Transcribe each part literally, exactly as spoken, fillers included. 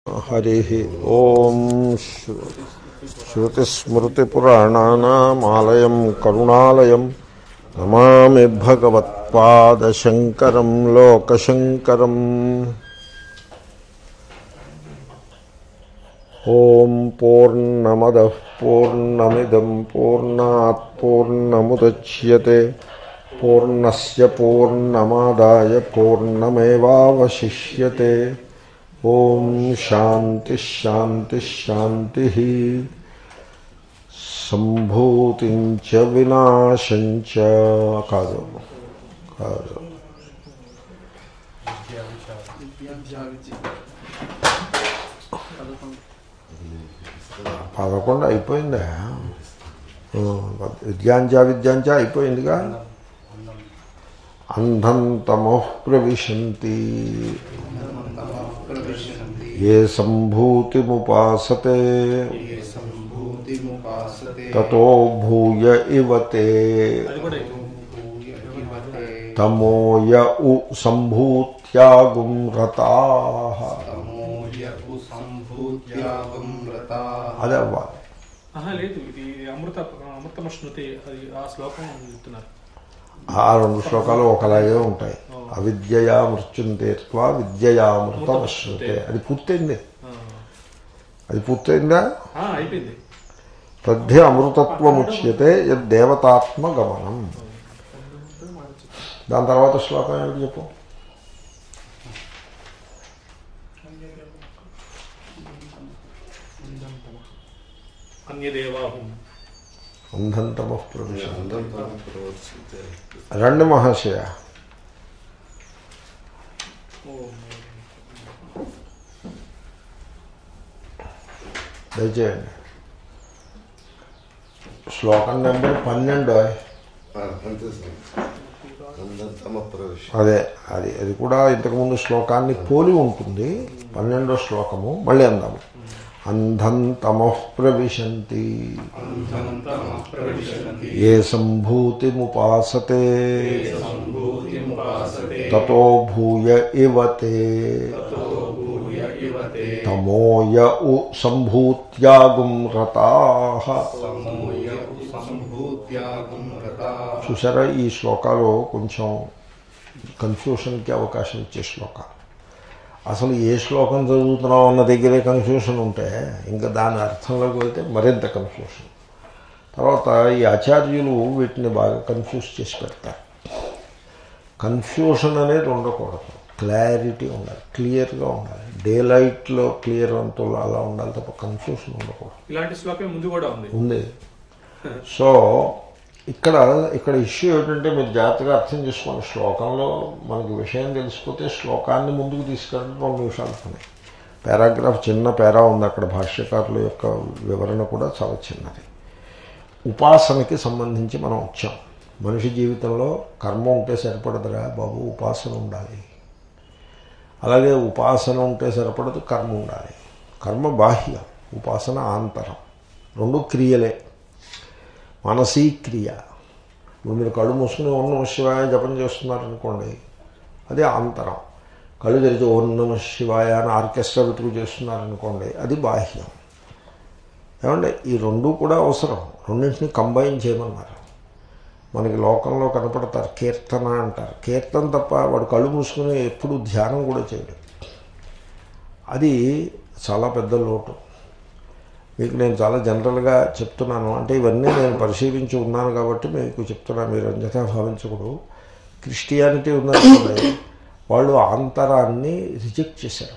हरि ओं श्रुतिस्मृतिपुराणानामालयं करुणालयं नमामि भगवत्पादशङ्करं लोकशङ्करम्। ॐ पूर्णमदः पूर्णमिदं पूर्णात् पूर्णमुदच्यते पूर्णस्य पूर्णमादाय पूर्णमेवावशिष्यते। ओम शांति शांति शांति। संभूतिंच विनाशंच कादो कादो పదకొండు అయిపోయిందా? విద్యాంచ విద్యాంచ అయిపోయిందిగా. అంధం తమః ప్రవిశంతి ये संभूतिमुपासते ततो भूय इवते तमोय उ संभूत्यागुं रताः। అదే అవ్వాలి. లేదు ఇది అమృత అమృతమశ్నుతి ఆ శ్లోకం చెప్తున్నారు. ఆ రెండు శ్లోకాలు ఒకలాగే ఉంటాయి. అవిద్యయా మృత్యుంతేత్వా విద్యయామృతమశ్నుతే. అది పూర్తయింది. అది పూర్తయిందా? అయిపోయింది. తద్ధి అమృతత్వముచ్యతే యద్దేవతాత్మ గమనం. దాని తర్వాత శ్లోకం ఏమిటి చెప్పు. అంధం తమః ప్రవిశంతి. రండి మహాశయ. దయచేయండి. శ్లోకం నెంబర్ పన్నెండు. అదే అది అది కూడా ఇంతకుముందు శ్లోకాన్ని పోలి ఉంటుంది. పన్నెండో శ్లోకము మళ్ళీ అందాము. అంధం తమః ప్రవిశంతి ఏ సంభూతిముపాసతే తతో భూయ ఇవతే తమోయ ఉ సంభూత్యాగుం రతాః. చూసారా, ఈ శ్లోకాలు కొంచెం కన్ఫ్యూషన్కి అవకాశం ఇచ్చే శ్లోకాలు. అసలు ఏ శ్లోకం చదువుతున్నాం అన్న దగ్గరే కన్ఫ్యూషన్ ఉంటే ఇంకా దాని అర్థంలోకి వెళ్తే మరింత కన్ఫ్యూషన్. తర్వాత ఈ ఆచార్యులు వీటిని బాగా కన్ఫ్యూజ్ చేసి పెడతారు. కన్ఫ్యూషన్ అనేది ఉండకూడదు, క్లారిటీ ఉండాలి, క్లియర్గా ఉండాలి. డే లైట్లో క్లియర్ అంతా అలా ఉండాలి తప్ప కన్ఫ్యూషన్ ఉండకూడదు. ఇలాంటి శ్లోకం ముందు కూడా ఉంది ఉంది సో ఇక్కడ ఇక్కడ ఇష్యూ ఏంటంటే మీరు జాగ్రత్తగా అర్థం చేసుకోండి. శ్లోకంలో మనకి విషయం తెలిసిపోతే శ్లోకాన్ని ముందుకు తీసుకెళ్ళడం రెండు నిమిషాలు పని. పారాగ్రాఫ్ చిన్న పారా ఉంది అక్కడ. భాష్యకారుల యొక్క వివరణ కూడా చాలా చిన్నది. ఉపాసనకి సంబంధించి మనం వచ్చాం. మనిషి జీవితంలో కర్మ ఉంటే సరిపడదురా బాబు, ఉపాసన ఉండాలి. అలాగే ఉపాసన ఉంటే సరిపడదు, కర్మ ఉండాలి. కర్మ బాహ్యం, ఉపాసన ఆంతరం. రెండు క్రియలే. మనసీ క్రియ. ఇప్పుడు మీరు కళ్ళు మూసుకుని ఓం నమః శివాయ జపం చేస్తున్నారనుకోండి, అది ఆంతరం. కళ్ళు తెరిచి ఓం నమః శివాయ అని ఆర్కెస్ట్రా పెట్టుకు చేస్తున్నారనుకోండి, అది బాహ్యం. ఏమంటే ఈ రెండు కూడా అవసరం. రెండింటిని కంబైన్ చేయమన్నారు. మనకి లోకంలో కనపడతారు, కీర్తన అంటారు. కీర్తన తప్ప వాడు కళ్ళు మూసుకుని ఎప్పుడు ధ్యానం కూడా చేయడు. అది చాలా పెద్ద లోటు. మీకు నేను చాలా జనరల్గా చెప్తున్నాను. అంటే ఇవన్నీ నేను పరిశీలించి ఉన్నాను కాబట్టి మీకు చెప్తున్నాను, మీరు అంజతా భావించకూడదు. క్రిస్టియానిటీ ఉందనుకోండి, వాళ్ళు ఆంతరాన్ని రిజెక్ట్ చేశారు.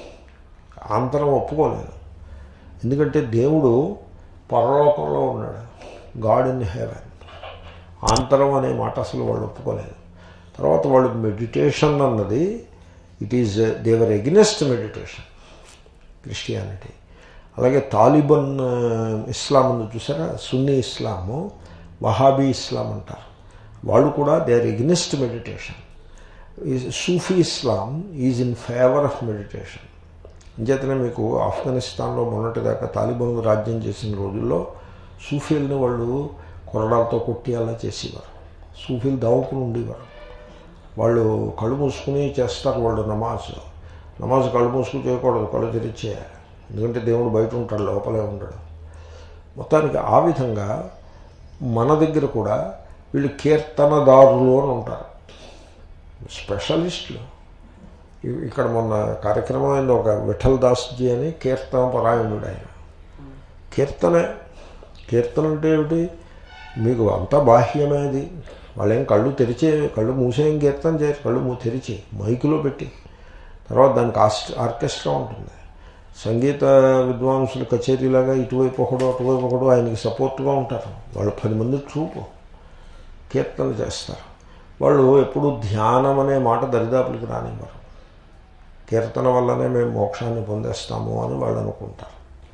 ఆంతరం ఒప్పుకోలేదు. ఎందుకంటే దేవుడు పరలోకంలో ఉన్నాడు, గాడ్ ఇన్ హెవెన్. ఆంతరం అనే మాట అసలు వాళ్ళు ఒప్పుకోలేదు. తర్వాత వాళ్ళు మెడిటేషన్ అన్నది it is they're against meditation Christianity. అలాగే తాలిబన్ ఇస్లాం ఉంది చూసారా, సున్నీ ఇస్లాము, వహాబీ ఇస్లాం అంటారు. వాళ్ళు కూడా they are against meditation. Sufi Islam is in favour of meditation. అంచేతనే మీకు ఆఫ్ఘనిస్తాన్లో మొన్నటిదాకా తాలిబాన్లు రాజ్యం చేసిన రోజుల్లో సూఫీల్ని వాళ్ళు కొరడాలతో కొట్టి అలా చేసేవారు. సూఫీలు దావుకుని ఉండేవారు. వాళ్ళు కళ్ళు మూసుకుని చేస్తారు వాళ్ళు నమాజ్. నమాజ్ కళ్ళు మూసుకు చేయకూడదు, కళ్ళు తెరిచేయాలి. ఎందుకంటే దేవుడు బయట ఉంటాడు, లోపలే ఉండడు. మొత్తానికి ఆ విధంగా మన దగ్గర కూడా వీళ్ళు కీర్తనదారులు అని ఉంటారు, స్పెషలిస్టులు. ఇక్కడ మొన్న కార్యక్రమం అయింది, ఒక విఠల్ దాస్జీ అని కీర్తన పరాయణుడు. ఆయన కీర్తనే కీర్తన అంటే ఏమిటి? మీకు అంతా బాహ్యమేది. వాళ్ళేం కళ్ళు తెరిచే కళ్ళు మూసేం కీర్తన చేయరు, కళ్ళు మూ తెరిచి మైకులో పెట్టి, తర్వాత దానికి ఆస్ ఆర్కెస్ట్రా ఉంటుంది. సంగీత విద్వాంసులు కచేరీలాగా ఇటువైపు ఒకడు అటువైపు ఒకడు ఆయనకి సపోర్ట్గా ఉంటారు. వాళ్ళు పది మంది ట్రూపు కీర్తన చేస్తారు. వాళ్ళు ఎప్పుడు ధ్యానం అనే మాట దరిదాపులకి రానివ్వరు. కీర్తన వల్లనే మేము మోక్షాన్ని పొందేస్తాము అని వాళ్ళు అనుకుంటారు.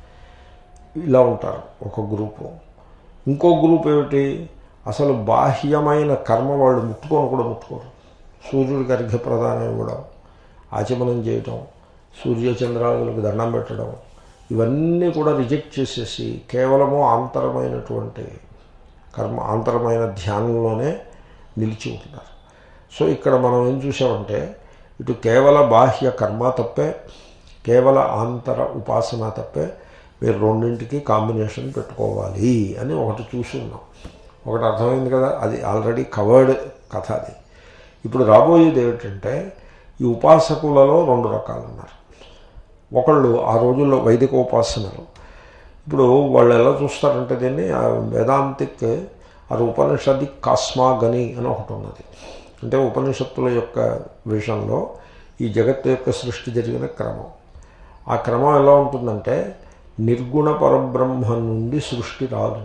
ఇలా ఉంటారు ఒక గ్రూపు. ఇంకో గ్రూప్ ఏమిటి? అసలు బాహ్యమైన కర్మ వాళ్ళు ముట్టుకొని కూడా ముట్టుకోరు. సూర్యుడికి అర్ఘ్యప్రదానం ఇవ్వడం, ఆచమనం చేయటం, సూర్యచంద్రాదులకు దండం పెట్టడం, ఇవన్నీ కూడా రిజెక్ట్ చేసేసి కేవలము ఆంతరమైనటువంటి కర్మ, ఆంతరమైన ధ్యానంలోనే నిలిచి ఉంటారు. సో ఇక్కడ మనం ఏం చూసామంటే ఇటు కేవల బాహ్య కర్మ తప్పే, కేవల ఆంతర ఉపాసన తప్పే, మీరు రెండింటికి కాంబినేషన్ పెట్టుకోవాలి అని ఒకటి చూసి ఉన్నాం. ఒకటి అర్థమైంది కదా, అది ఆల్రెడీ కవర్డ్ కథ. అది ఇప్పుడు రాబోయేది ఏమిటంటే ఈ ఉపాసకులలో రెండు రకాలు ఉన్నారు. ఒకళ్ళు ఆ రోజుల్లో వైదిక ఉపాసనలు. ఇప్పుడు వాళ్ళు ఎలా చూస్తారంటే దీన్ని వేదాంతిక్ ఆ ఉపనిషదిక్ కాస్మాగని అని ఒకటి ఉన్నది. అంటే ఉపనిషత్తుల యొక్క విషయంలో ఈ జగత్తు యొక్క సృష్టి జరిగిన క్రమం. ఆ క్రమం ఎలా ఉంటుందంటే నిర్గుణ పరబ్రహ్మ నుండి సృష్టి రాదు.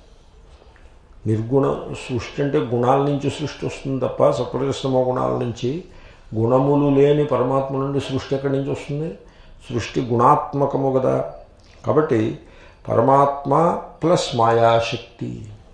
నిర్గుణ సృష్టి అంటే గుణాల నుంచి సృష్టి వస్తుంది తప్ప సత్వరజస్తమో గుణాల నుంచి, గుణములు లేని పరమాత్మ నుండి సృష్టి ఎక్కడి నుంచి వస్తుంది? సృష్టి గుణాత్మకము కదా. కాబట్టి పరమాత్మ ప్లస్ మాయాశక్తి,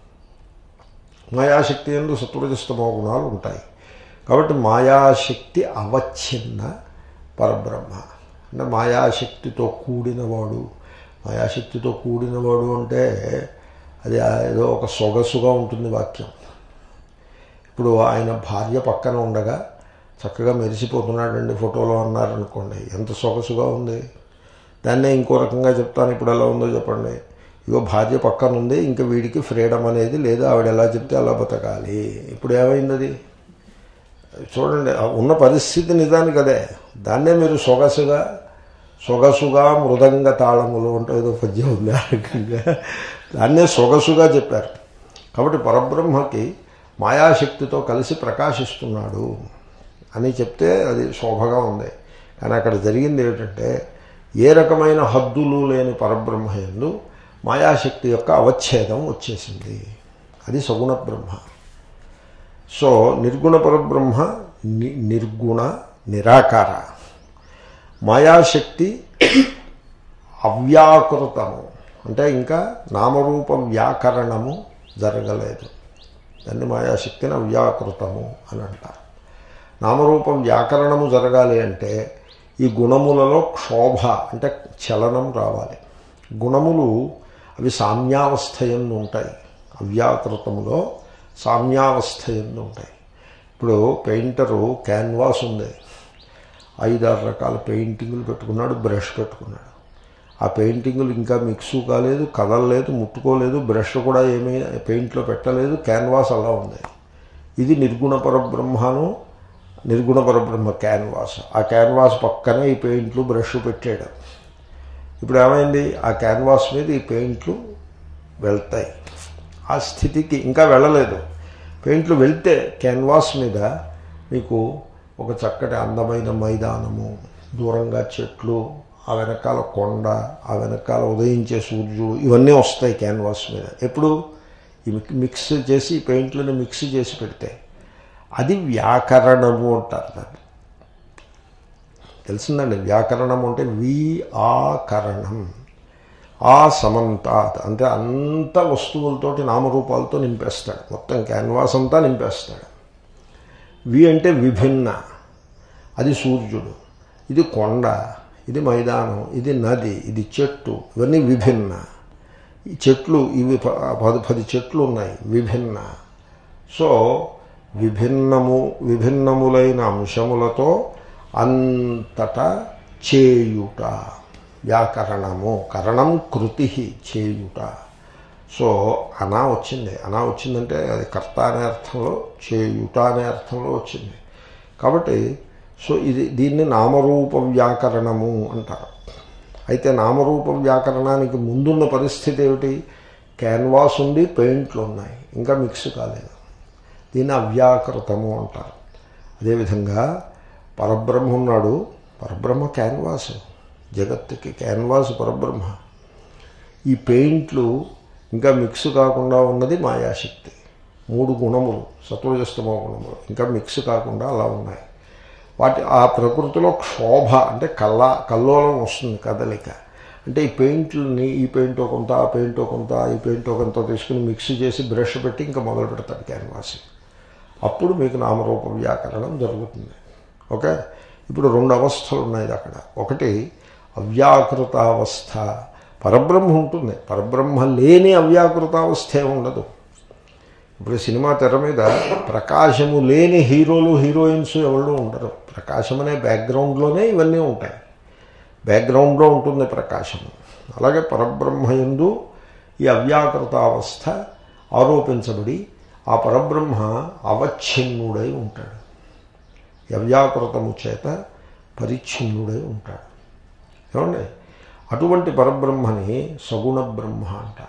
మాయాశక్తి ఎందు సత్వరజస్తమో గుణాలు ఉంటాయి. కాబట్టి మాయాశక్తి అవచ్ఛిన్న పరబ్రహ్మ అంటే మాయాశక్తితో కూడినవాడు. మాయాశక్తితో కూడినవాడు అంటే అది ఏదో ఒక సొగసుగా ఉంటుంది వాక్యం. ఇప్పుడు ఆయన భార్య పక్కన ఉండగా చక్కగా మెరిసిపోతున్నాడండి ఫోటోలో అన్నారనుకోండి, ఎంత సొగసుగా ఉంది. దాన్నే ఇంకో రకంగా చెప్తాను, ఇప్పుడు ఎలా ఉందో చెప్పండి. ఇగో భార్య పక్కన ఉంది, ఇంకా వీడికి ఫ్రీడమ్ అనేది లేదు, ఆవిడ ఎలా చెప్తే అలా బతకాలి. ఇప్పుడు ఏమైంది అది? చూడండి, ఉన్న పరిస్థితి నిజానికి అదే. దాన్నే మీరు సొగసుగా సొగసుగా మృదంగ తాళములు అంటే ఏదో పద్యం ఉంది ఆ రకంగా, దాన్నే సొగసుగా చెప్పారు. కాబట్టి పరబ్రహ్మకి మాయాశక్తితో కలిసి ప్రకాశిస్తున్నాడు అని చెప్తే అది శోభగా ఉంది. కానీ అక్కడ జరిగింది ఏమిటంటే ఏ రకమైన హద్దులు లేని పరబ్రహ్మ యందు మాయాశక్తి యొక్క అవచ్ఛేదం వచ్చేసింది. అది సగుణ బ్రహ్మ. సో నిర్గుణ పరబ్రహ్మ ని నిర్గుణ నిరాకార, మాయాశక్తి అవ్యాకృతము అంటే ఇంకా నామరూప వ్యాకరణము జరగలేదు. దాన్ని మాయాశక్తిని అవ్యాకృతము అని అంటారు. నామరూపం వ్యాకరణము జరగాలి అంటే ఈ గుణములలో క్షోభ అంటే చలనం రావాలి. గుణములు అవి సామ్యావస్థయందు ఉంటాయి. అవ్యాకృతములో సామ్యావస్థయందు ఉంటాయి. ఇప్పుడు పెయింటరు క్యాన్వాస్ ఉంది, ఐదారు రకాల పెయింటింగులు పెట్టుకున్నాడు, బ్రష్ పెట్టుకున్నాడు. ఆ పెయింటింగులు ఇంకా మిక్సు కాలేదు, కదలలేదు, ముట్టుకోలేదు, బ్రష్ కూడా ఏమీ పెయింట్లో పెట్టలేదు, క్యాన్వాస్ అలా ఉంది. ఇది నిర్గుణ పరబ్రహ్మను నిర్గుణ పరబ్రహ్మ క్యాన్వాస్. ఆ క్యాన్వాస్ పక్కనే ఈ పెయింట్లు బ్రష్ పెట్టాడు. ఇప్పుడు ఏమైంది? ఆ క్యాన్వాస్ మీద ఈ పెయింట్లు వెళ్తాయి. ఆ స్థితికి ఇంకా వెళ్ళలేదు. పెయింట్లు వెళ్తే క్యాన్వాస్ మీద మీకు ఒక చక్కటి అందమైన మైదానము, దూరంగా చెట్లు, ఆ వెనకాల కొండ, ఆ వెనకాల ఉదయించే సూర్యుడు, ఇవన్నీ వస్తాయి క్యాన్వాస్ మీద. ఎప్పుడు ఈ మిక్స్ చేసి ఈ పెయింట్లను మిక్స్ చేసి పెడితే అది వ్యాకరణము అంటారు. దాన్ని తెలిసిందండి. వ్యాకరణం అంటే వి ఆకరణం, ఆ సమంతాత్ అంటే అంత వస్తువులతోటి నామరూపాలతో నింపేస్తాడు. మొత్తం క్యాన్వాస్ అంతా నింపేస్తాడు. వి అంటే విభిన్న, అది సూర్యుడు, ఇది కొండ, ఇది మైదానం, ఇది నది, ఇది చెట్టు, ఇవన్నీ విభిన్న. ఈ చెట్లు ఇవి పది పది చెట్లు ఉన్నాయి, విభిన్న. సో విభిన్నము విభిన్నములైన అంశములతో అంతటా చేయుట, వ్యాకరణము, కరణం కృతి చేయుట. సో అనా వచ్చింది. అనా వచ్చిందంటే అది కర్త అనే అర్థంలో, చేయుట అనే అర్థంలో వచ్చింది. కాబట్టి సో ఇది దీన్ని నామరూప వ్యాకరణము అంటారు. అయితే నామరూప వ్యాకరణానికి ముందున్న పరిస్థితి ఏమిటి? క్యాన్వాస్ ఉంది, పెయింట్లు ఉన్నాయి, ఇంకా మిక్స్ కాలేదు. దీన్ని అవ్యాకృతము అంటారు. అదేవిధంగా పరబ్రహ్మ ఉన్నాడు. పరబ్రహ్మ క్యాన్వాస్, జగత్తుకి క్యాన్వాస్ పరబ్రహ్మ. ఈ పెయింట్లు ఇంకా మిక్స్ కాకుండా ఉన్నది మాయాశక్తి. మూడు గుణములు, సత్వజస్తమో గుణములు ఇంకా మిక్స్ కాకుండా అలా ఉన్నాయి. వాటి ఆ ప్రకృతిలో క్షోభ అంటే కళ్ళ కల్లోలం వస్తుంది, కదలిక. అంటే ఈ పెయింట్లని ఈ పెయింటో కొంత, ఆ పెయింటో కొంత, ఈ పెయింటో కొంత తీసుకుని మిక్స్ చేసి బ్రష్ పెట్టి ఇంకా మొదలు పెడతాడు క్యాన్వాస్. అప్పుడు మీకు నామరూప వ్యాకరణం జరుగుతుంది. ఓకే, ఇప్పుడు రెండు అవస్థలు ఉన్నాయి అక్కడ. ఒకటి అవ్యాకృతావస్థ, పరబ్రహ్మ ఉంటుంది. పరబ్రహ్మ లేని అవ్యాకృతావస్థే ఉండదు. ఇప్పుడు సినిమా తెర మీద ప్రకాశము లేని హీరోలు హీరోయిన్స్ ఎవరు ఉండరు. ప్రకాశం అనే బ్యాక్గ్రౌండ్లోనే ఇవన్నీ ఉంటాయి. బ్యాక్గ్రౌండ్లో ఉంటుంది ప్రకాశము. అలాగే పరబ్రహ్మయందు ఈ అవ్యాకృతావస్థ ఆరోపించబడి ఆ పరబ్రహ్మ అవచ్ఛిన్నుడై ఉంటాడు. అవ్యాకృతము చేత పరిచ్ఛిన్నుడై ఉంటాడు. ఏమండి, అటువంటి పరబ్రహ్మని సగుణ బ్రహ్మ అంటారు.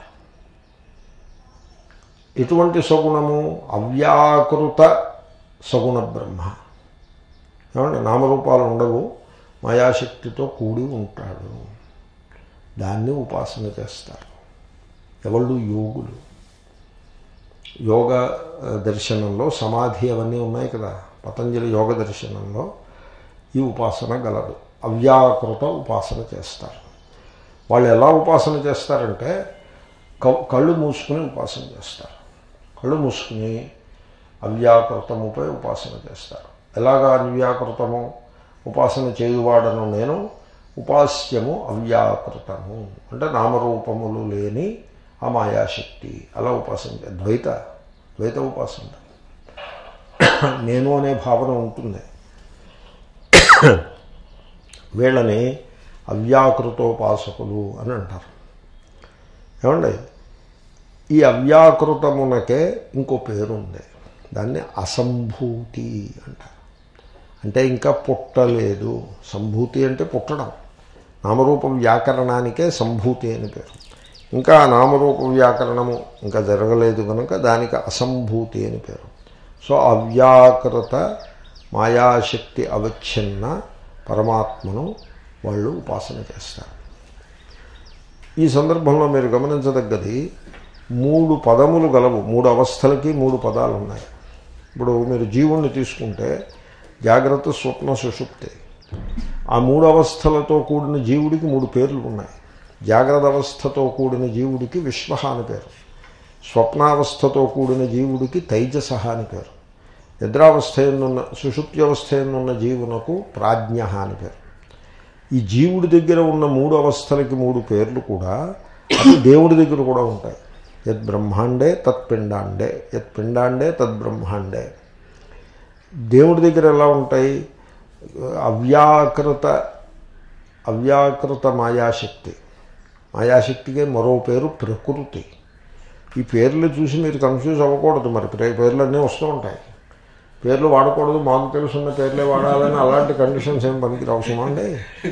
ఎటువంటి సగుణము? అవ్యాకృత సగుణ బ్రహ్మ. ఏమండి, నామరూపాలు ఉండవు, మాయాశక్తితో కూడి ఉంటాడు. దాన్ని ఉపాసన చేస్తారు ఎవళ్ళు? యోగులు. యోగ దర్శనంలో సమాధి అవన్నీ ఉన్నాయి కదా. పతంజలి యోగ దర్శనంలో ఈ ఉపాసన గలదు. అవ్యాకృత ఉపాసన చేస్తారు. వాళ్ళు ఎలా ఉపాసన చేస్తారంటే కళ్ళు మూసుకుని ఉపాసన చేస్తారు. కళ్ళు మూసుకుని అవ్యాకృతముపై ఉపాసన చేస్తారు. ఎలాగా అవ్యాకృతము? ఉపాసన చేయువాడను నేను, ఉపాస్యము అవ్యాకృతము అంటే నామరూపములు లేని ఆ మాయాశక్తి. అలా ఉపాసన. ద్వైత ద్వైత ఉపాసన. నేను అనే భావన ఉంటుంది. వీళ్ళని అవ్యాకృతోపాసకులు అని అంటారు. ఏమండి, ఈ అవ్యాకృతమునకే ఇంకో పేరు ఉంది. దాన్ని అసంభూతి అంటారు. అంటే ఇంకా పుట్టలేదు. సంభూతి అంటే పుట్టడం. నామరూప వ్యాకరణానికే సంభూతి అని పేరు. ఇంకా నామరూప వ్యాకరణము ఇంకా జరగలేదు కనుక దానికి అసంభూతి అని పేరు. సో అవ్యాకృత మాయాశక్తి అవచ్ఛిన్న పరమాత్మను వాళ్ళు ఉపాసన చేస్తారు. ఈ సందర్భంలో మీరు గమనించదగ్గది, మూడు పదములు గలవు. మూడు అవస్థలకి మూడు పదాలు ఉన్నాయి. ఇప్పుడు మీరు జీవుణ్ణి తీసుకుంటే జాగ్రత్త, స్వప్న, సుషుప్తి. ఆ మూడు అవస్థలతో కూడిన జీవుడికి మూడు పేర్లు ఉన్నాయి. జాగ్రత్త అవస్థతో కూడిన జీవుడికి విశ్వ అని పేరు. స్వప్నావస్థతో కూడిన జీవుడికి తైజస అని పేరు. నిద్రావస్థ ఎన్నున్న సుషుప్త్యవస్థ ఎన్నున్న జీవునకు ప్రాజ్ఞ అని పేరు. ఈ జీవుడి దగ్గర ఉన్న మూడు అవస్థలకి మూడు పేర్లు కూడా అది దేవుడి దగ్గర కూడా ఉంటాయి. యత్ బ్రహ్మాండే తత్ పిండాండే, యత్ పిండాండే తద్ బ్రహ్మాండే. దేవుడి దగ్గర ఎలా ఉంటాయి? అవ్యాకృత అవ్యాకృత మాయాశక్తి. మాయాశక్తికే మరో పేరు ప్రకృతి. ఈ పేర్లు చూసి మీరు కన్ఫ్యూజ్ అవ్వకూడదు. మరి పేర్లు అన్నీ వస్తూ ఉంటాయి. పేర్లు వాడకూడదు, మాకు తెలుసున్న పేర్లే వాడాలని అలాంటి కండిషన్స్ ఏం పనికి అవసరమండి.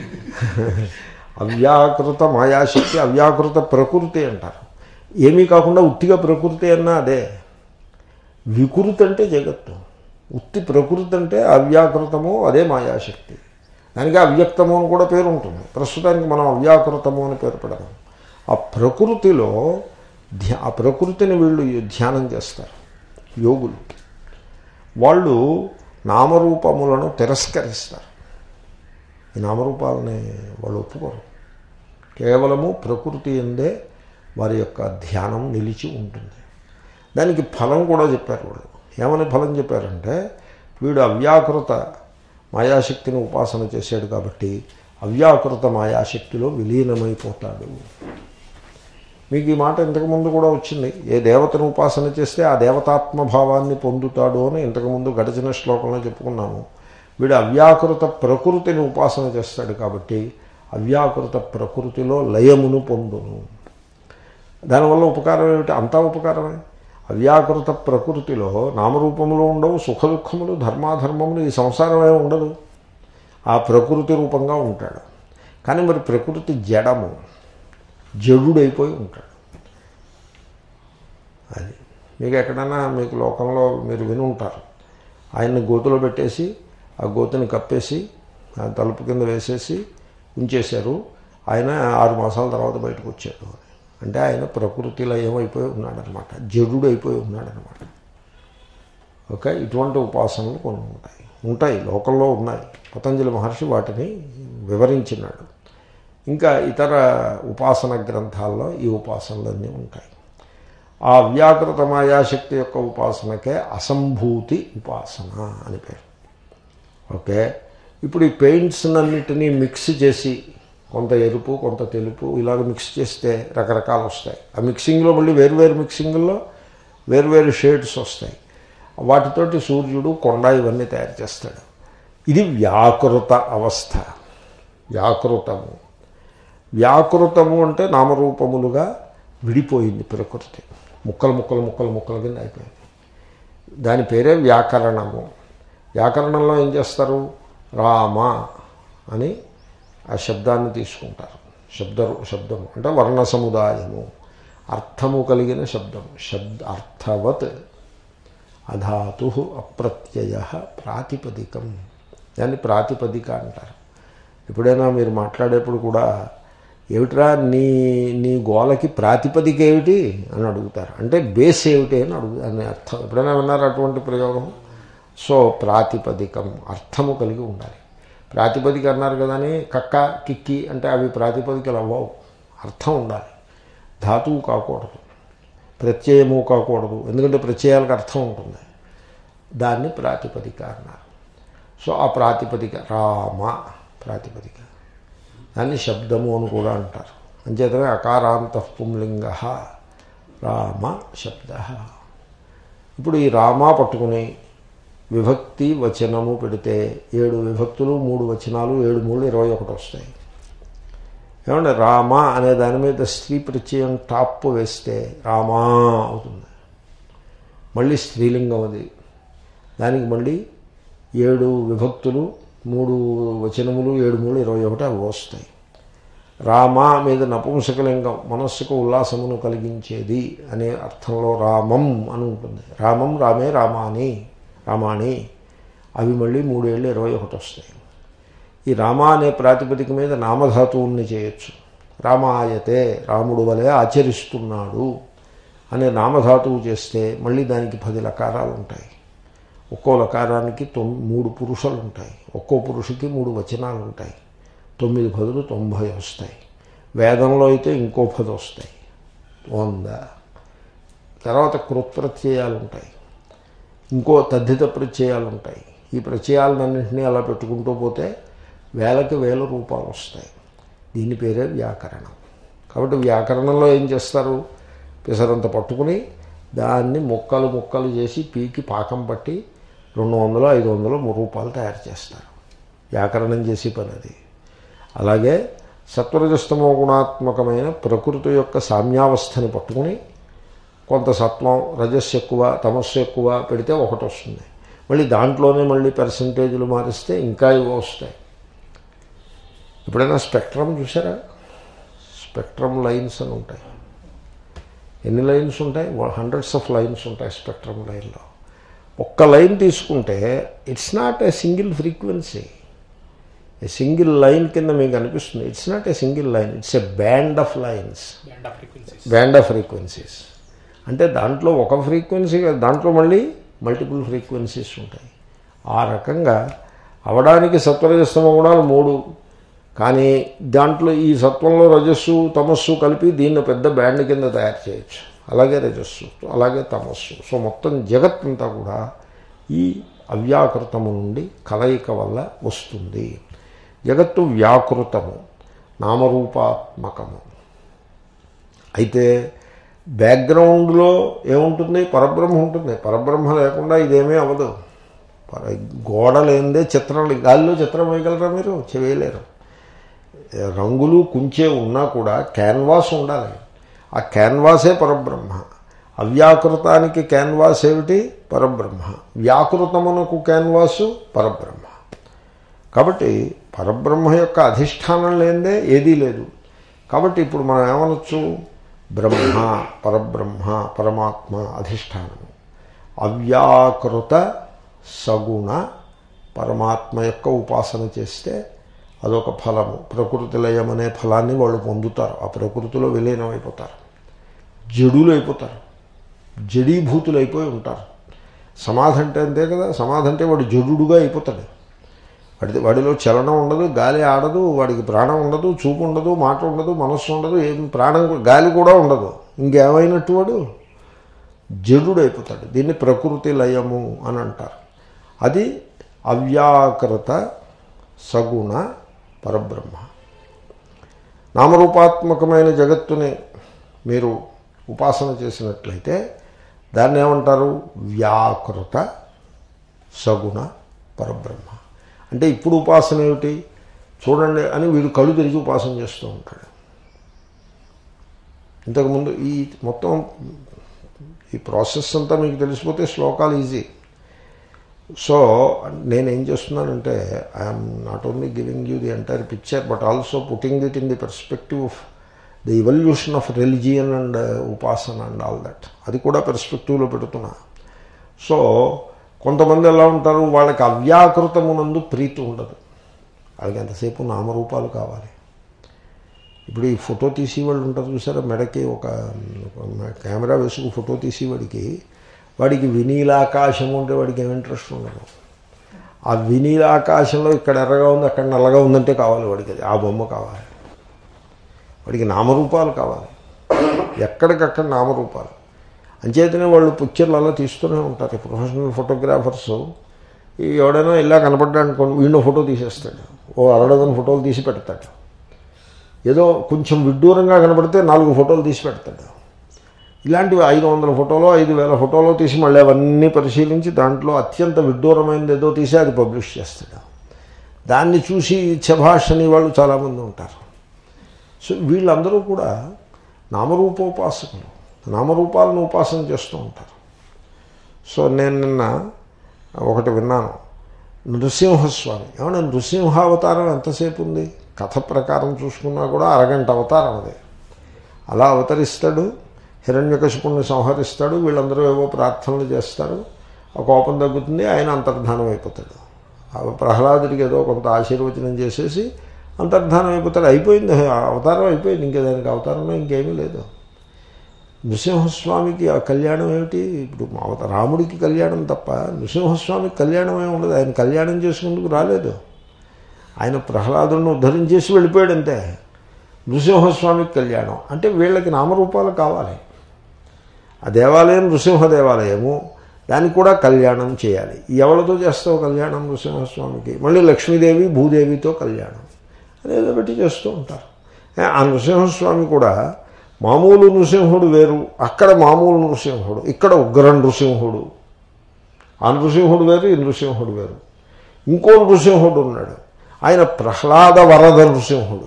అవ్యాకృత మాయాశక్తి, అవ్యాకృత ప్రకృతి అంటారు. ఏమీ కాకుండా ఉత్తిగా ప్రకృతి అన్నా అదే. వికృతి అంటే జగత్తు, ఉత్తి ప్రకృతి అంటే అవ్యాకృతము, అదే మాయాశక్తి. దానికి అవ్యక్తము అని కూడా పేరు ఉంటుంది. ప్రస్తుతానికి మనం అవ్యాకృతము అని పేరు పెడదాం. ఆ ప్రకృతిలో ధ్యా ఆ ప్రకృతిని వీళ్ళు ధ్యానం చేస్తారు యోగులు. వాళ్ళు నామరూపములను తిరస్కరిస్తారు. ఈ నామరూపాలని వాళ్ళు ఒప్పుకోరు. కేవలము ప్రకృతి ఎందే వారి యొక్క ధ్యానం నిలిచి ఉంటుంది. దానికి ఫలం కూడా చెప్పారు వాళ్ళు. ఏమని ఫలం చెప్పారంటే, వీడు అవ్యాకృత మాయాశక్తిని ఉపాసన చేశాడు కాబట్టి అవ్యాకృత మాయాశక్తిలో విలీనమైపోతాడు. మీకు ఈ మాట ఇంతకుముందు కూడా వచ్చింది. ఏ దేవతను ఉపాసన చేస్తే ఆ దేవతాత్మభావాన్ని పొందుతాడు అని ఇంతకుముందు గడిచిన శ్లోకంలో చెప్పుకున్నాము. వీడు అవ్యాకృత ప్రకృతిని ఉపాసన చేస్తాడు కాబట్టి అవ్యాకృత ప్రకృతిలో లయమును పొందును. దానివల్ల ఉపకారం ఏమిటి? అంతా ఉపకారమే. అవ్యాకృత ప్రకృతిలో నామరూపములు ఉండవు, సుఖ దుఃఖములు, ధర్మాధర్మములు, ఈ సంసారమే ఉండదు. ఆ ప్రకృతి రూపంగా ఉంటాడు. కానీ మరి ప్రకృతి జడము, జడుడైపోయి ఉంటాడు. అది మీకు ఎక్కడైనా మీకు లోకంలో మీరు విని ఉంటారు, ఆయన్ని గోతులో పెట్టేసి ఆ గోతుని కప్పేసి ఆ తలుపు కింద వేసేసి ఉంచేశారు, ఆయన ఆరు మాసాల తర్వాత బయటకు వచ్చాడు. అంటే ఆయన ప్రకృతిలో ఏమైపోయి ఉన్నాడనమాట, జడుడు అయిపోయి ఉన్నాడనమాట. ఓకే, ఇటువంటి ఉపాసనలు కొన్ని ఉంటాయి ఉంటాయి లోకంలో ఉన్నాయి. పతంజలి మహర్షి వాటిని వివరించినాడు. ఇంకా ఇతర ఉపాసన గ్రంథాల్లో ఈ ఉపాసనలన్నీ ఉంటాయి. ఆ వ్యాకృత మాయాశక్తి యొక్క ఉపాసనకే అసంభూతి ఉపాసన అని పేరు. ఓకే, ఇప్పుడు ఈ పెయింట్స్నన్నిటినీ మిక్స్ చేసి కొంత ఎరుపు కొంత తెలుపు ఇలాగ మిక్స్ చేస్తే రకరకాలు వస్తాయి. ఆ మిక్సింగ్లో మళ్ళీ వేరువేరు మిక్సింగ్లో వేరువేరు షేడ్స్ వస్తాయి. వాటితోటి సూర్యుడు, కొండ ఇవన్నీ తయారు చేస్తాడు. ఇది వ్యాకృత అవస్థ. వ్యాకృతము వ్యాకృతము అంటే నామరూపములుగా విడిపోయింది ప్రకృతి, ముక్కలు ముక్కలు ముక్కలు ముక్కల కింద అయిపోయింది. దాని పేరే వ్యాకరణము. వ్యాకరణంలో ఏం చేస్తారు? రామ అని ఆ శబ్దాన్ని తీసుకుంటారు. శబ్ద శబ్దము అంటే వర్ణ సముదాయము, అర్థము కలిగిన శబ్దము. శబ్ద అర్థవత్ అధాతు అప్రత్యయ ప్రాతిపదికం, దాన్ని ప్రాతిపదిక అంటారు. ఎప్పుడైనా మీరు మాట్లాడేప్పుడు కూడా ఏమిట్రా నీ నీ గోలకి ప్రాతిపదిక ఏమిటి అని అడుగుతారు. అంటే బేస్ ఏమిటి అని అడుగు అని అర్థం. ఎప్పుడైనా విన్నారు అటువంటి ప్రయోగం? సో ప్రాతిపదికం అర్థము కలిగి ఉండాలి. ప్రాతిపదిక అన్నారు కదా అని కక్క కిక్కి అంటే అవి ప్రాతిపదికలు అవ్వవు. అర్థం ఉండాలి. ధాతువు కాకూడదు, ప్రత్యయము కాకూడదు. ఎందుకంటే ప్రత్యయాలకు అర్థం ఉంటుంది. దాన్ని ప్రాతిపదిక అన్నారు. సో ఆ ప్రాతిపదిక రామ ప్రాతిపదిక, దాన్ని శబ్దము అని కూడా అంటారు. అంచేతనే అకారాంత పుంలింగ రామ శబ్ద. ఇప్పుడు ఈ రామ పట్టుకుని విభక్తి వచనము పెడితే ఏడు విభక్తులు, మూడు వచనాలు, ఏడు మూడు ఇరవై ఒకటి వస్తాయి. ఏమంటే రామ అనే దాని మీద స్త్రీ ప్రత్యయం టాప్ వేస్తే రామా అవుతుంది. మళ్ళీ స్త్రీలింగం అది. దానికి మళ్ళీ ఏడు విభక్తులు, మూడు వచనములు, ఏడు మూడు ఇరవై ఒకటి అవి వస్తాయి. రామ మీద నపుంసకలింగం, మనస్సుకు ఉల్లాసమును కలిగించేది అనే అర్థంలో రామం అని ఉంటుంది. రామం రామే రామాని రామాణి అవి మళ్ళీ మూడేళ్ళు ఇరవై ఒకటి వస్తాయి. ఈ రామ అనే ప్రాతిపదిక మీద నామధాతువుల్ని చేయొచ్చు. రామాయతే రాముడు వలె ఆచరిస్తున్నాడు అనే నామధాతువు చేస్తే మళ్ళీ దానికి పది లకారాలు ఉంటాయి. ఒక్కో లకారానికి తొమ్ మూడు పురుషులు ఉంటాయి. ఒక్కో పురుషుకి మూడు వచనాలు ఉంటాయి. తొమ్మిది పదులు తొంభై వస్తాయి. వేదంలో అయితే ఇంకో పది వస్తాయి, వంద. తర్వాత కృత్ప్రత్యయాలు ఉంటాయి, ఇంకో తద్ధిత ప్రత్యయాలు ఉంటాయి. ఈ ప్రత్యయాలన్నింటినీ అలా పెట్టుకుంటూ పోతే వేలకి వేల రూపాలు వస్తాయి. దీని పేరే వ్యాకరణం. కాబట్టి వ్యాకరణంలో ఏం చేస్తారు? పిసరంత పట్టుకుని దాన్ని ముక్కలు ముక్కలు చేసి పీకి పాకం పట్టి రెండు వందలు ఐదు వందలు రూపాయలు తయారు చేస్తారు. వ్యాకరణం చేసి పని అది. అలాగే సత్వరజస్తమో గుణాత్మకమైన ప్రకృతి యొక్క సామ్యావస్థని పట్టుకుని కొంత సత్వం, రజస్సు ఎక్కువ, తమస్సు ఎక్కువ పెడితే ఒకటి వస్తుంది. మళ్ళీ దాంట్లోనే మళ్ళీ పర్సంటేజ్లు మారిస్తే ఇంకా ఇవో వస్తాయి. ఎప్పుడైనా స్పెక్ట్రమ్ చూసారా? స్పెక్ట్రమ్ లైన్స్ అని ఉంటాయి. ఎన్ని లైన్స్ ఉంటాయి? హండ్రెడ్స్ ఆఫ్ లైన్స్ ఉంటాయి స్పెక్ట్రమ్ లైన్లో. ఒక్క లైన్ తీసుకుంటే it's not a single frequency. A single line కింద మీకు అనిపిస్తుంది. It's not a single line, it's a band of lines, band of frequencies. అంటే దాంట్లో ఒక ఫ్రీక్వెన్సీ, దాంట్లో మళ్ళీ మల్టిపుల్ ఫ్రీక్వెన్సీస్ ఉంటాయి. ఆ రకంగా అవడానికి సత్వరజస్తమ గుణాలు మూడు. కానీ దాంట్లో ఈ సత్వంలో రజస్సు తమస్సు కలిపి దీన్ని పెద్ద బ్యాండ్ కింద తయారు చేయొచ్చు. అలాగే రజస్సు, అలాగే తమస్సు. సో మొత్తం జగత్తంతా కూడా ఈ అవ్యాకృతము నుండి కలయిక వల్ల వస్తుంది. జగత్తు వ్యాకృతము, నామరూపాత్మకము. అయితే బ్యాక్గ్రౌండ్లో ఏముంటుంది? పరబ్రహ్మ ఉంటుంది. పరబ్రహ్మ లేకుండా ఇదేమీ అవ్వదు. గోడ లేనిదే చిత్రం, గాలిలో చిత్రం వేయగలరా మీరు? చేయలేరు. రంగులు కుంచే ఉన్నా కూడా క్యాన్వాస్ ఉండాలి. ఆ క్యాన్వాసే పరబ్రహ్మ. అవ్యాకృతానికి క్యాన్వాస్ ఏమిటి? పరబ్రహ్మ. వ్యాకృతమునకు క్యాన్వాసు పరబ్రహ్మ. కాబట్టి పరబ్రహ్మ యొక్క అధిష్టానం లేనిదే ఏదీ లేదు. కాబట్టి ఇప్పుడు మనం ఏమనొచ్చు? బ్రహ్మ, పరబ్రహ్మ, పరమాత్మ అధిష్టానము. అవ్యాకృత సగుణ పరమాత్మ యొక్క ఉపాసన చేస్తే అదొక ఫలము. ప్రకృతి లయం అనే ఫలాన్ని వాళ్ళు పొందుతారు. ఆ ప్రకృతిలో విలీనం అయిపోతారు, జడులు అయిపోతారు, జడీభూతులు అయిపోయి ఉంటారు. సమాధి అంటే అంతే కదా. సమాధి అంటే వాడు జడుడుగా అయిపోతాడు. వాడి వాడిలో చలనం ఉండదు, గాలి ఆడదు, వాడికి ప్రాణం ఉండదు, చూపు ఉండదు, మాట ఉండదు, మనస్సు ఉండదు, ఏం ప్రాణం గాలి కూడా ఉండదు. ఇంకేమైనట్టు వాడు జడుడు అయిపోతాడు. దీన్ని ప్రకృతి లయము అని అంటారు. అది అవ్యాకృత సగుణ పరబ్రహ్మ. నామరూపాత్మకమైన జగత్తుని మీరు ఉపాసన చేసినట్లయితే దాన్ని ఏమంటారు? వ్యాకృత సగుణ పరబ్రహ్మ. అంటే ఇప్పుడు ఉపాసన ఏమిటి చూడండి అని వీడు కళ్ళు తెరిచి ఉపాసన చేస్తూ ఉంటాడు. ఇంతకుముందు ఈ మొత్తం ఈ ప్రాసెస్ అంతా మీకు తెలిసిపోతే శ్లోకాలు ఈజీ. సో నేనేం చేస్తున్నానంటే I'm not only giving you the entire picture but also putting it in the perspective of the evolution of religion and ఉపాసన అండ్ ఆల్ దట్. అది కూడా పర్స్పెక్టివ్లో పెడుతున్నా. సో కొంతమంది ఎలా ఉంటారు? వాళ్ళకి అవ్యాకృతమునందు ప్రీతి ఉండదు. వాళ్ళకి ఎంతసేపు నామరూపాలు కావాలి. ఇప్పుడు ఈ ఫోటో తీసేవాళ్ళు ఉంటారు చూసారా, మెడకి ఒక కెమెరా వేసుకు ఫోటో తీసేవాడికి వాడికి వినీలాకాశం ఉంటే వాడికి ఏం ఇంట్రెస్ట్ ఉండదు. ఆ వినీలాకాశంలో ఇక్కడ ఎర్రగా ఉంది, అక్కడ నల్లగా ఉందంటే కావాలి వాడికి. అది ఆ బొమ్మ కావాలి. వాడికి నామరూపాలు కావాలి, ఎక్కడికక్కడ నామరూపాలు. అంచేతనే వాళ్ళు పిక్చర్లు అలా తీస్తూనే ఉంటారు. ప్రొఫెషనల్ ఫోటోగ్రాఫర్స్ ఈ ఎవడైనా ఇలా కనపడ్డానుకోండి వీడిని ఫోటో తీసేస్తాడు. ఓ అరడదని ఫోటోలు తీసి పెడతాడు. ఏదో కొంచెం విడ్డూరంగా కనపడితే నాలుగు ఫోటోలు తీసి పెడతాడు. ఇలాంటివి ఐదు వందల ఫోటోలో ఐదు వేల ఫోటోలో తీసి మళ్ళీ అవన్నీ పరిశీలించి దాంట్లో అత్యంత విడ్డూరమైనది ఏదో తీసి అది పబ్లిష్ చేస్తాడు. దాన్ని చూసి శభాష్ అని వాళ్ళు చాలామంది ఉంటారు. సో వీళ్ళందరూ కూడా నామరూపోపాసకులు, నామరూపాలను ఉపాసన చేస్తూ ఉంటారు. సో నేను నిన్న ఒకటి విన్నాను. నృసింహస్వామి ఏమన్నా నృసింహావతారం ఎంతసేపు ఉంది? కథ ప్రకారం చూసుకున్నా కూడా అరగంట అవతారం అదే. అలా అవతరిస్తాడు, హిరణ్యకశిపుణ్ణి సంహరిస్తాడు, వీళ్ళందరూ ఏవో ప్రార్థనలు చేస్తారు, ఆ కోపం తగ్గుతుంది, ఆయన అంతర్ధానం అయిపోతాడు. ప్రహ్లాదుడికి ఏదో కొంత ఆశీర్వచనం చేసేసి అంతర్ధానం అయిపోతాడు. అయిపోయింది, అవతారం అయిపోయింది. ఇంకే దానికి అవతారంలో ఇంకేమీ లేదు. నృసింహస్వామికి ఆ కళ్యాణం ఏమిటి? ఇప్పుడు రాముడికి కళ్యాణం తప్ప నృసింహస్వామికి కళ్యాణం ఏమి ఉండదు. ఆయన కళ్యాణం చేసుకుందుకు రాలేదు. ఆయన ప్రహ్లాదుడిని ఉద్ధరించేసి వెళ్ళిపోయాడు అంతే. నృసింహస్వామికి కళ్యాణం అంటే వీళ్ళకి నామరూపాలు కావాలి. ఆ దేవాలయం నృసింహ దేవాలయము, దానికి కూడా కళ్యాణం చేయాలి. ఎవరితో చేస్తావు కళ్యాణం నృసింహస్వామికి? మళ్ళీ లక్ష్మీదేవి భూదేవితో కళ్యాణం అనేదో పెట్టి చేస్తూ ఉంటారు. ఆ నృసింహస్వామి కూడా మామూలు నృసింహుడు వేరు, అక్కడ మామూలు నృసింహుడు, ఇక్కడ ఉగ్ర నృసింహుడు. ఆ నృసింహుడు వేరు, ఈ నృసింహుడు వేరు. ఇంకో నృసింహుడు ఉన్నాడు, ఆయన ప్రహ్లాద వరద నృసింహుడు,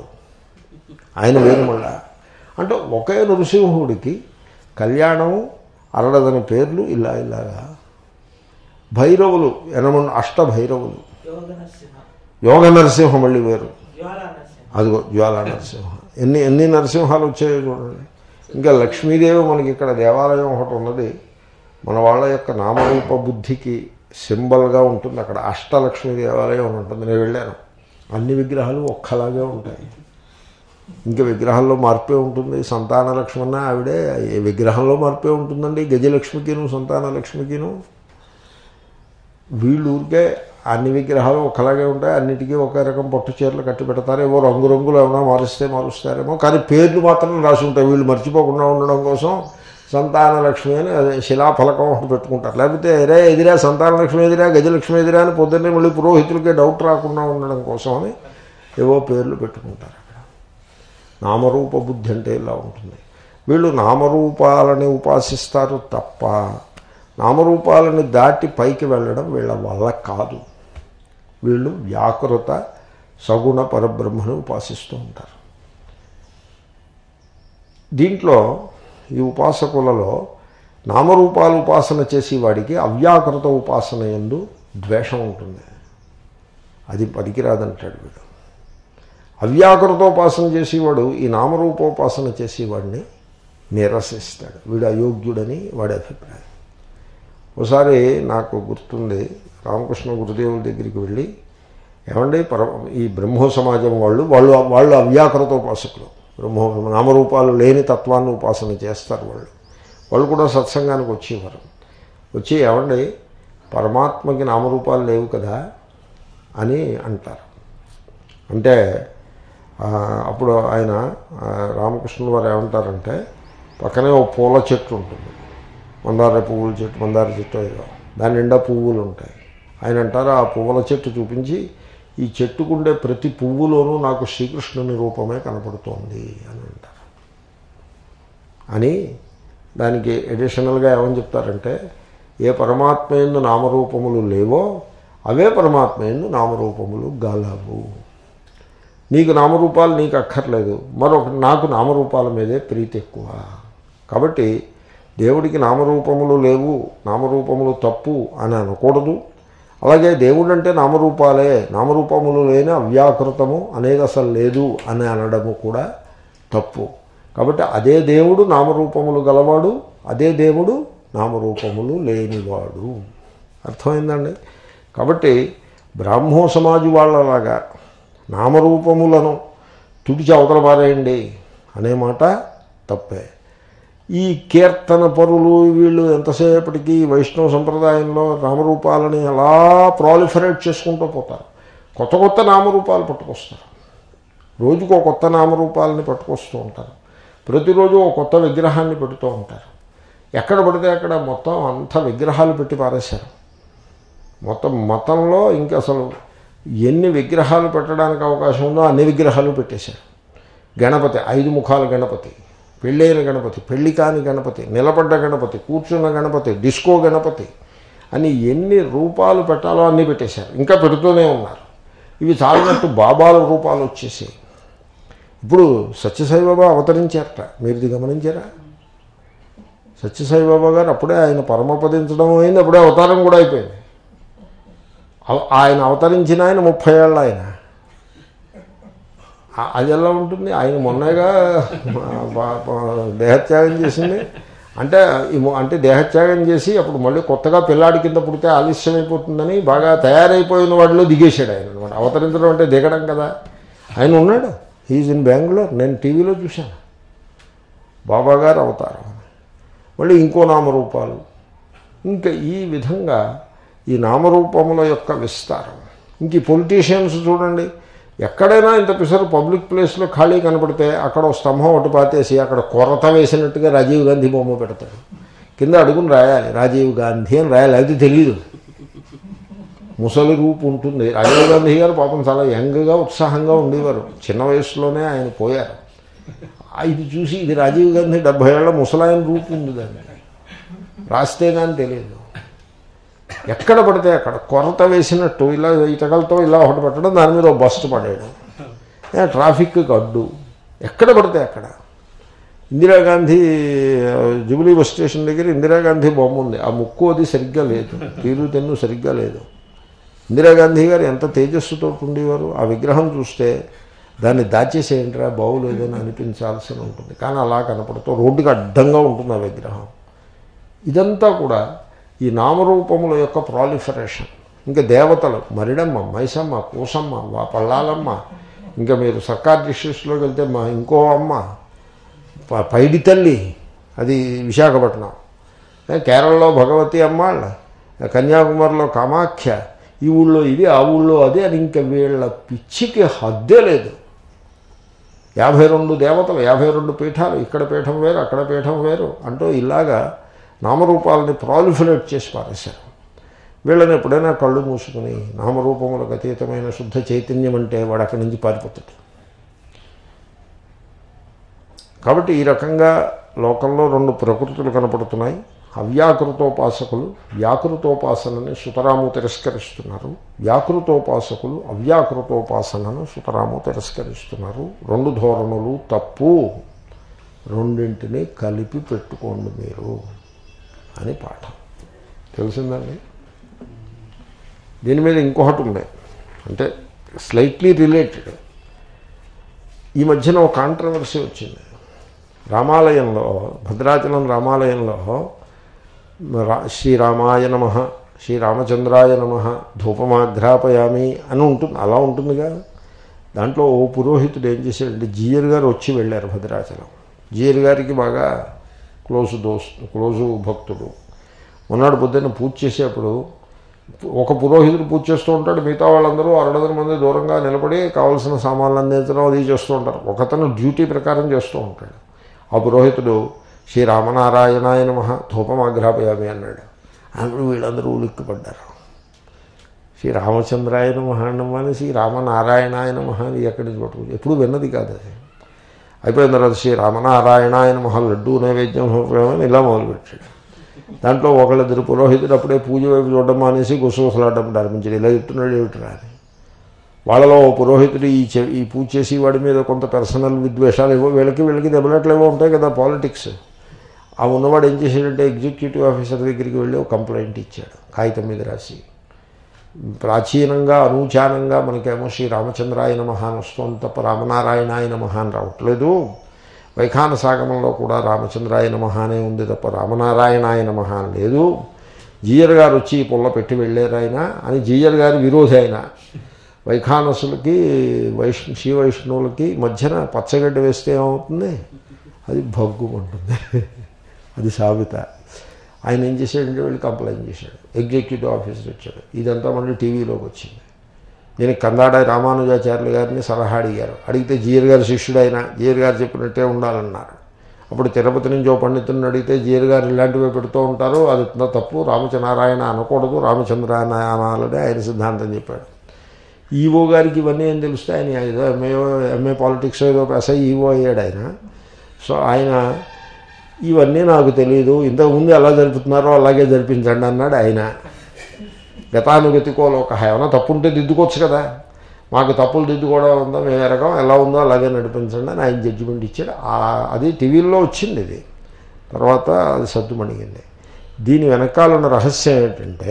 ఆయన వేరు. మళ్ళా అంటే ఒకే నృసింహుడికి కళ్యాణము అరడదని పేర్లు ఇలా ఇలాగా. భైరవులు ఎనమంది అష్ట భైరవులు. యోగ నరసింహ మళ్ళీ వేరు, అదిగో జ్వాలా నరసింహ. ఎన్ని ఎన్ని నరసింహాలు వచ్చాయో చూడండి. ఇంకా లక్ష్మీదేవి మనకి ఇక్కడ దేవాలయం ఒకటి ఉన్నది, మన వాళ్ళ యొక్క నామరూప బుద్ధికి సింబల్గా ఉంటుంది. అక్కడ అష్టలక్ష్మీ దేవాలయం అని ఉంటుంది. నేను వెళ్ళాను. అన్ని విగ్రహాలు ఒక్కలాగే ఉంటాయి. ఇంకా విగ్రహాల్లో మార్పే ఉంటుంది. సంతాన లక్ష్మణ ఆవిడే విగ్రహంలో మార్పే ఉంటుందండి. గజలక్ష్మికిను సంతాన లక్ష్మికిను. వీళ్ళు ఊరికే అన్ని విగ్రహాలు ఒకలాగే ఉంటాయి. అన్నిటికీ ఒక రకం పట్టు చీరలు కట్టి పెడతారు. ఏవో రంగురంగులు ఏమైనా మారుస్తే మారుస్తారేమో, కానీ పేర్లు మాత్రం రాసి ఉంటాయి. వీళ్ళు మర్చిపోకుండా ఉండడం కోసం సంతాన లక్ష్మి అని అదే శిలాఫలకం ఒకటి పెట్టుకుంటారు. లేకపోతే ఎరే ఎదిరా సంతాన లక్ష్మి ఎదిరా గజలక్ష్మి ఎదిరా అని పొద్దున్నే మళ్ళీ పురోహితులకే డౌట్ రాకుండా ఉండడం కోసం అని ఏవో పేర్లు పెట్టుకుంటారు. అక్కడ నామరూప బుద్ధి అంటే ఇలా ఉంటుంది. వీళ్ళు నామరూపాలని ఉపాసిస్తారు తప్ప నామరూపాలను దాటి పైకి వెళ్ళడం వీళ్ళ వల్ల కాదు. వీళ్ళు వ్యాకృత సగుణ పరబ్రహ్మను ఉపాసిస్తూ ఉంటారు. దీంట్లో ఈ ఉపాసకులలో నామరూపాలు ఉపాసన చేసేవాడికి అవ్యాకృత ఉపాసన యందు ద్వేషం ఉంటుంది. అది పనికిరాదంటాడు వీడు. అవ్యాకృతోపాసన చేసేవాడు ఈ నామరూపోపాసన చేసేవాడిని నిరసిస్తాడు. వీడు అయోగ్యుడని వాడి అభిప్రాయం. ఒకసారి నాకు గుర్తుంది, రామకృష్ణ గురుదేవుల దగ్గరికి వెళ్ళి, ఏమండి పర ఈ బ్రహ్మో సమాజం వాళ్ళు వాళ్ళు వాళ్ళు అవ్యాకృతోపాసకులు, బ్రహ్మో నామరూపాలు లేని తత్వాన్ని ఉపాసన చేస్తారు. వాళ్ళు వాళ్ళు కూడా సత్సంగానికి వచ్చేవారు. వచ్చి ఏమండి పరమాత్మకి నామరూపాలు లేవు కదా అని అంటారు. అంటే అప్పుడు ఆయన రామకృష్ణుల వారు ఏమంటారంటే, పక్కనే ఓ పూల చెట్టు ఉంటుంది, మందార పువ్వుల చెట్టు, మందార చెట్టు ఏదో, దాని నిండా పువ్వులు ఉంటాయి. ఆయన అంటారు ఆ పువ్వుల చెట్టు చూపించి, ఈ చెట్టుకుండే ప్రతి పువ్వులోనూ నాకు శ్రీకృష్ణుని రూపమే కనపడుతోంది అని అంటారు. అని దానికి ఎడిషనల్గా ఏమని చెప్తారంటే, ఏ పరమాత్మ యందు నామరూపములు లేవో అవే పరమాత్మ యందు నామరూపములు గలవు. నీకు నామరూపాలు నీకు అక్కర్లేదు, మరొక నాకు నామరూపాల మీదే ప్రీతి ఎక్కువ. కాబట్టి దేవుడికి నామరూపములు లేవు, నామరూపములు తప్పు అని అనకూడదు. అలాగే దేవుడు అంటే నామరూపాలే, నామరూపములు లేని అవ్యాకృతము అనేది అసలు లేదు అని అనడము కూడా తప్పు. కాబట్టి అదే దేవుడు నామరూపములు గలవాడు, అదే దేవుడు నామరూపములు లేనివాడు. అర్థమైందండి? కాబట్టి బ్రాహ్మో సమాజు వాళ్ళలాగా నామరూపములను తుడిచి అవతల పారేయండి అనే మాట తప్పే. ఈ కీర్తన పరులు వీళ్ళు ఎంతసేపటికి వైష్ణవ సంప్రదాయంలో నామరూపాలని అలా ప్రాలిఫరేట్ చేసుకుంటూ పోతారు. కొత్త కొత్త నామరూపాలు పట్టుకొస్తారు. రోజుకు ఒక కొత్త నామరూపాలని పట్టుకొస్తూ ఉంటారు. ప్రతిరోజు ఒక కొత్త విగ్రహాన్ని పెడుతూ ఉంటారు. ఎక్కడ పడితే అక్కడ మొత్తం అంత విగ్రహాలు పెట్టి పారేశారు. మొత్తం మతంలో ఇంకా అసలు ఎన్ని విగ్రహాలు పెట్టడానికి అవకాశం ఉందో అన్ని విగ్రహాలు పెట్టేశారు. గణపతి, ఐదు ముఖాల గణపతి, పెళ్ళైన గణపతి, పెళ్లి కాని గణపతి, నిలబడ్డ గణపతి, కూర్చున్న గణపతి, డిస్కో గణపతి అని ఎన్ని రూపాలు పెట్టాలో అన్నీ పెట్టేశారు. ఇంకా పెడుతూనే ఉన్నారు. ఇవి చాలినట్టు బాబాల రూపాలు వచ్చేసాయి. ఇప్పుడు సత్యసాయిబాబా అవతరించారట, మీరు ఇది గమనించారా? సత్యసాయిబాబా గారు అప్పుడే ఆయన పరమపదించడం అయింది, అప్పుడే అవతారం కూడా అయిపోయింది. ఆయన అవతరించిన ఆయన ముప్పై ఏళ్ళ ఆయన. అది ఎలా ఉంటుంది? ఆయన మొన్నగా దేహత్యాగం చేసింది. అంటే అంటే దేహత్యాగం చేసి అప్పుడు మళ్ళీ కొత్తగా పిల్లాడి కింద పుడితే ఆలస్యం అయిపోతుందని బాగా తయారైపోయిన వాడిలో దిగేశాడు ఆయన అనమాట. అవతరించడం అంటే దిగడం కదా. ఆయన ఉన్నాడు, హీజ్ ఇన్ బెంగళూరు, నేను టీవీలో చూశాను. బాబా గారు అవతారం, మళ్ళీ ఇంకో నామరూపాలు, ఇంకా ఈ విధంగా ఈ నామరూపముల యొక్క విస్తారం. ఇంక ఈ పొలిటీషియన్స్ చూడండి, ఎక్కడైనా ఇంత పిసరు పబ్లిక్ ప్లేస్లో ఖాళీ కనపడితే అక్కడ ఒక స్తంభం ఒకటి పాతేసి అక్కడ కొరత వేసినట్టుగా రాజీవ్ గాంధీ బొమ్మ పెడతాడు. కింద అడుగుని రాయాలి రాజీవ్ గాంధీ అని రాయాలి. అది తెలియదు, ముసలి రూపు ఉంటుంది. రాజీవ్ గాంధీ గారు పాపం చాలా యంగ్గా ఉత్సాహంగా ఉండేవారు. చిన్న వయసులోనే ఆయన పోయారు. ఇది చూసి ఇది రాజీవ్ గాంధీ డెబ్భై ఏళ్ళ ముసలాయన రూపు ఉంది, దాన్ని రాస్తే కానీ తెలియదు. ఎక్కడ పడితే అక్కడ కొరత వేసినట్టు ఇలా ఇటకలతో ఇలా ఒకటి పెట్టడం, దాని మీద ఒక బస్సు పడేయడం, ట్రాఫిక్కి అడ్డు. ఎక్కడ పడితే అక్కడ ఇందిరాగాంధీ జూబ్లీ బస్ స్టేషన్ దగ్గర ఇందిరాగాంధీ బొమ్మ ఉంది. ఆ ముక్కు అది సరిగ్గా లేదు, తీరు తెన్ను సరిగ్గా లేదు. ఇందిరాగాంధీ గారు ఎంత తేజస్సుతో ఉండేవారు. ఆ విగ్రహం చూస్తే దాన్ని దాచేసేయండిరా బాగులేదని అనిపించాల్సి ఉంటుంది. కానీ అలా కనపడుతూ రోడ్డుకి అడ్డంగా ఉంటుంది ఆ విగ్రహం. ఇదంతా కూడా ఈ నామరూపముల యొక్క ప్రాలిఫరేషన్. ఇంకా దేవతలు మరిడమ్మ, మైసమ్మ, కూసమ్మ, పల్లాలమ్మ, ఇంకా మీరు సర్కార్ డిస్ట్రిక్ట్స్లోకి వెళ్తే మా ఇంకో అమ్మ పైడి తల్లి, అది విశాఖపట్నం. కేరళలో భగవతి అమ్మాళ్ళ, కన్యాకుమారిలో కామాఖ్య, ఈ ఊళ్ళో ఇది, ఆ ఊళ్ళో అది అని ఇంకా వీళ్ళ పిచ్చికి హద్దే లేదు. యాభై రెండు దేవతలు, యాభై రెండు పీఠాలు, ఇక్కడ పీఠం వేరు, అక్కడ పీఠం వేరు అంటూ ఇలాగా నామరూపాలని ప్రాలిఫరేట్ చేసి పారేశారు. వీళ్ళని ఎప్పుడైనా కళ్ళు మూసుకుని నామరూపములకు అతీతమైన శుద్ధ చైతన్యం అంటే వాడు అక్కడి నుంచి పారిపోతాడు. కాబట్టి ఈ రకంగా లోకంలో రెండు ప్రకృతులు కనపడుతున్నాయి. అవ్యాకృతోపాసకులు వ్యాకృతోపాసనని సుతరాము తిరస్కరిస్తున్నారు, వ్యాకృతోపాసకులు అవ్యాకృతోపాసనను సుతరాము తిరస్కరిస్తున్నారు. రెండు ధోరణులు తప్పు, రెండింటినీ కలిపి పెట్టుకోండి మీరు అని పాఠం. తెలిసిందండి. దీని మీద ఇంకొకటి ఉంది, అంటే స్లైట్లీ రిలేటెడ్. ఈ మధ్యన ఒక కాంట్రవర్సీ వచ్చింది. రామాలయంలో, భద్రాచలం రామాలయంలో రా శ్రీరామాయ నమః, శ్రీరామచంద్రాయ నమః, ధూపమాఘ్రాపయామి అని ఉంటుంది. అలా ఉంటుందిగా. దాంట్లో ఓ పురోహితుడు ఏం చేశాడంటే, జీయర్ గారు వచ్చి వెళ్ళారు భద్రాచలం. జీయర్ గారికి బాగా క్లోజు దోస్తు, క్లోజు భక్తుడు. మొన్నటి పొద్దున్న పూజ చేసేప్పుడు ఒక పురోహితుడు పూజ చేస్తూ ఉంటాడు, మిగతా వాళ్ళందరూ అరడదన మంది దూరంగా నిలబడి కావాల్సిన సామాన్లు అందించడం అది చేస్తూ ఉంటారు. ఒకతను డ్యూటీ ప్రకారం చేస్తూ ఉంటాడు. ఆ పురోహితుడు శ్రీరామనారాయణాయ నమః ధూపమాఘ్రాపయామి అన్నాడు. అప్పుడు వీళ్ళందరూ ఉలిక్కిపడ్డారు. శ్రీరామచంద్రాయ నమః అన్నమని శ్రీరామనారాయణాయ నమః అని ఎక్కడి నుంచి పట్టుకుంది, ఎప్పుడు విన్నది కాదు అది. అయిపోయిన తర్వాత శ్రీరామనారాయణాయ నమః లడ్డూ నైవేద్యం సమర్పయామని ఇలా మొదలుపెట్టాడు. దాంట్లో ఒకళ్ళిద్దరు పురోహితుడు అప్పుడే పూజ వైపు చూడడం మానేసి గుసగుసలాడడం ప్రారంభించాడు. ఇలా చెప్తున్నాడు ఏమిట్రా అని. వాళ్ళలో పురోహితుడు ఈ చె ఈ పూజ చేసి వాడి మీద కొంత పర్సనల్ విద్వేషాలు ఏవో, వీళ్ళకి వీళ్ళకి దెబ్బలాట్లు ఏవో ఉంటాయి కదా, పాలిటిక్స్. ఆ ఉన్నవాడు ఏం చేశాడంటే ఎగ్జిక్యూటివ్ ఆఫీసర్ దగ్గరికి వెళ్ళి ఒక కంప్లైంట్ ఇచ్చాడు, కాగితం మీద రాసి. ప్రాచీనంగా అనూచానంగా మనకేమో శ్రీ రామచంద్రాయ నమః అని వస్తుంది తప్ప రామనారాయణాయ నమః అని రావట్లేదు. వైఖాన సాగమంలో కూడా రామచంద్రాయ నమః అనే ఉంది తప్ప రామనారాయణాయ నమః అని లేదు. జీయర్ గారు వచ్చి పుల్ల పెట్టి వెళ్ళారు ఆయన అని జీయర్ గారి విరోధి ఆయన. వైఖానసులకి వైష్ణు శ్రీ వైష్ణవులకి మధ్యన పచ్చగడ్డ వేస్తే ఏమవుతుంది, అది భగ్గుమంటుంది, అది సాబిత. ఆయన ఏం చేశాడంటే వెళ్ళి కంప్లైంట్ చేశాడు. ఎగ్జిక్యూటివ్ ఆఫీసర్ వచ్చాడు. ఇదంతా మళ్ళీ టీవీలోకి వచ్చింది. దీనికి కందాడ రామానుజాచార్యులు గారిని సలహా అడిగారు. అడిగితే జీయర్ గారి శిష్యుడు ఆయన, జీయర్ గారు చెప్పినట్టే ఉండాలన్నారు. అప్పుడు తిరుపతి నుంచి ఓ పండితుని అడిగితే జీయర్ గారు ఇలాంటివి పెడుతూ ఉంటారు, అది తప్పు, రామచనారాయణ అనకూడదు, రామచంద్రాయణ అనాలని ఆయన సిద్ధాంతం చెప్పాడు. ఈవో గారికి ఇవన్నీ ఏం తెలుస్తాయి, ఆయన ఏదో ఎంఏ ఎంఏ పాలిటిక్స్ ఏదో ఎస్ఐ ఈవో అయ్యాడు ఆయన. సో ఆయన ఇవన్నీ నాకు తెలియదు, ఇంతకుముందు ఎలా జరుపుతున్నారో అలాగే జరిపించండి అన్నాడు ఆయన. గతానుగతికో లోక, ఏమైనా తప్పు ఉంటే దిద్దుకోవచ్చు కదా, మాకు తప్పులు దిద్దుకోవడం ఉందో మేము ఎరగం, ఎలా ఉందో అలాగే నడిపించండి అని ఆయన జడ్జిమెంట్ ఇచ్చాడు. అది టీవీల్లో వచ్చింది. ఇది తర్వాత అది సద్దుమణిగింది. దీని వెనకాలన్న రహస్యం ఏంటంటే,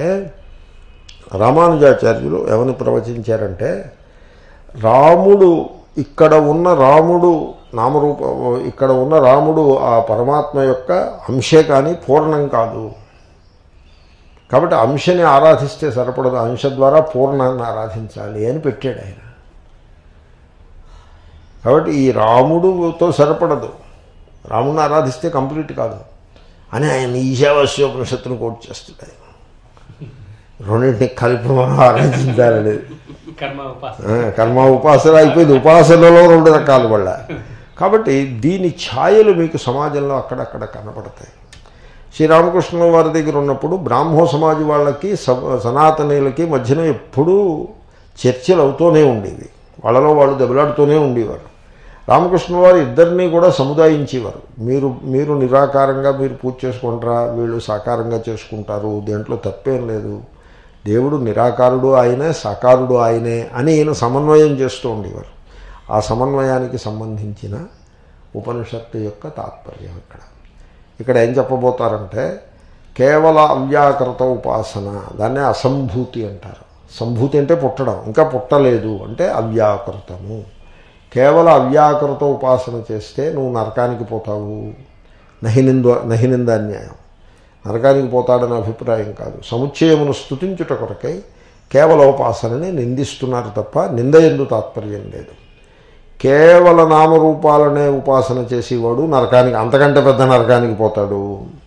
రామానుజాచార్యులు ఎవరిని ప్రవచించారంటే, రాముడు ఇక్కడ ఉన్న రాముడు నామరూప ఇక్కడ ఉన్న రాముడు ఆ పరమాత్మ యొక్క అంశే కానీ పూర్ణం కాదు. కాబట్టి అంశని ఆరాధిస్తే సరిపడదు, అంశ ద్వారా పూర్ణాన్ని ఆరాధించాలి అని పెట్టాడు ఆయన. కాబట్టి ఈ రాముడుతో సరిపడదు, రాముడిని ఆరాధిస్తే కంప్లీట్ కాదు అని ఆయన ఈశావాస్యోపనిషత్తును కోట్ చేస్తాడు. ఆయన రెండింటిని కలిపి మనం ఆరాధించాలనేది కర్మ ఉపాసన అయిపోయింది. ఉపాసనలో రెండు రకాలు వల్ల. కాబట్టి దీని ఛాయలు మీకు సమాజంలో అక్కడక్కడ కనపడతాయి. శ్రీరామకృష్ణుల వారి దగ్గర ఉన్నప్పుడు బ్రాహ్మో సమాజం వాళ్ళకి సనాతనీయులకి మధ్యన ఎప్పుడూ చర్చలు అవుతూనే ఉండేవి. వాళ్ళలో వాళ్ళు దెబ్బలాడుతూనే ఉండేవారు. రామకృష్ణుల వారు ఇద్దరినీ కూడా సముదాయించేవారు. మీరు మీరు నిరాకారంగా మీరు పూజ చేసుకుంటారా, వీళ్ళు సాకారంగా చేసుకుంటారు, దేంట్లో తప్పేం లేదు, దేవుడు నిరాకారుడు ఆయనే, సాకారుడు ఆయనే అని ఈయన సమన్వయం చేస్తూ ఉండేవారు. ఆ సమన్వయానికి సంబంధించిన ఉపనిషత్తు యొక్క తాత్పర్యం ఇక్కడ ఇక్కడ ఏం చెప్పబోతారంటే, కేవల అవ్యాకృత ఉపాసన, దాన్నే అసంభూతి అంటారు. సంభూతి అంటే పుట్టడం, ఇంకా పుట్టలేదు అంటే అవ్యాకృతము. కేవల అవ్యాకృత ఉపాసన చేస్తే నువ్వు నరకానికి పోతావు. నహినింద నహినిందాన్యాయం, నరకానికి పోతాడనే అభిప్రాయం కాదు. సముచ్చయమును స్తుతించుట కొరకై కేవల ఉపాసనని నిందిస్తున్నారు తప్ప నింద ఎందు తాత్పర్యం లేదు. కేవల నామరూపాలనే ఉపాసన చేసేవాడు నరకానికి, అంతకంటే పెద్ద నరకానికి పోతాడు.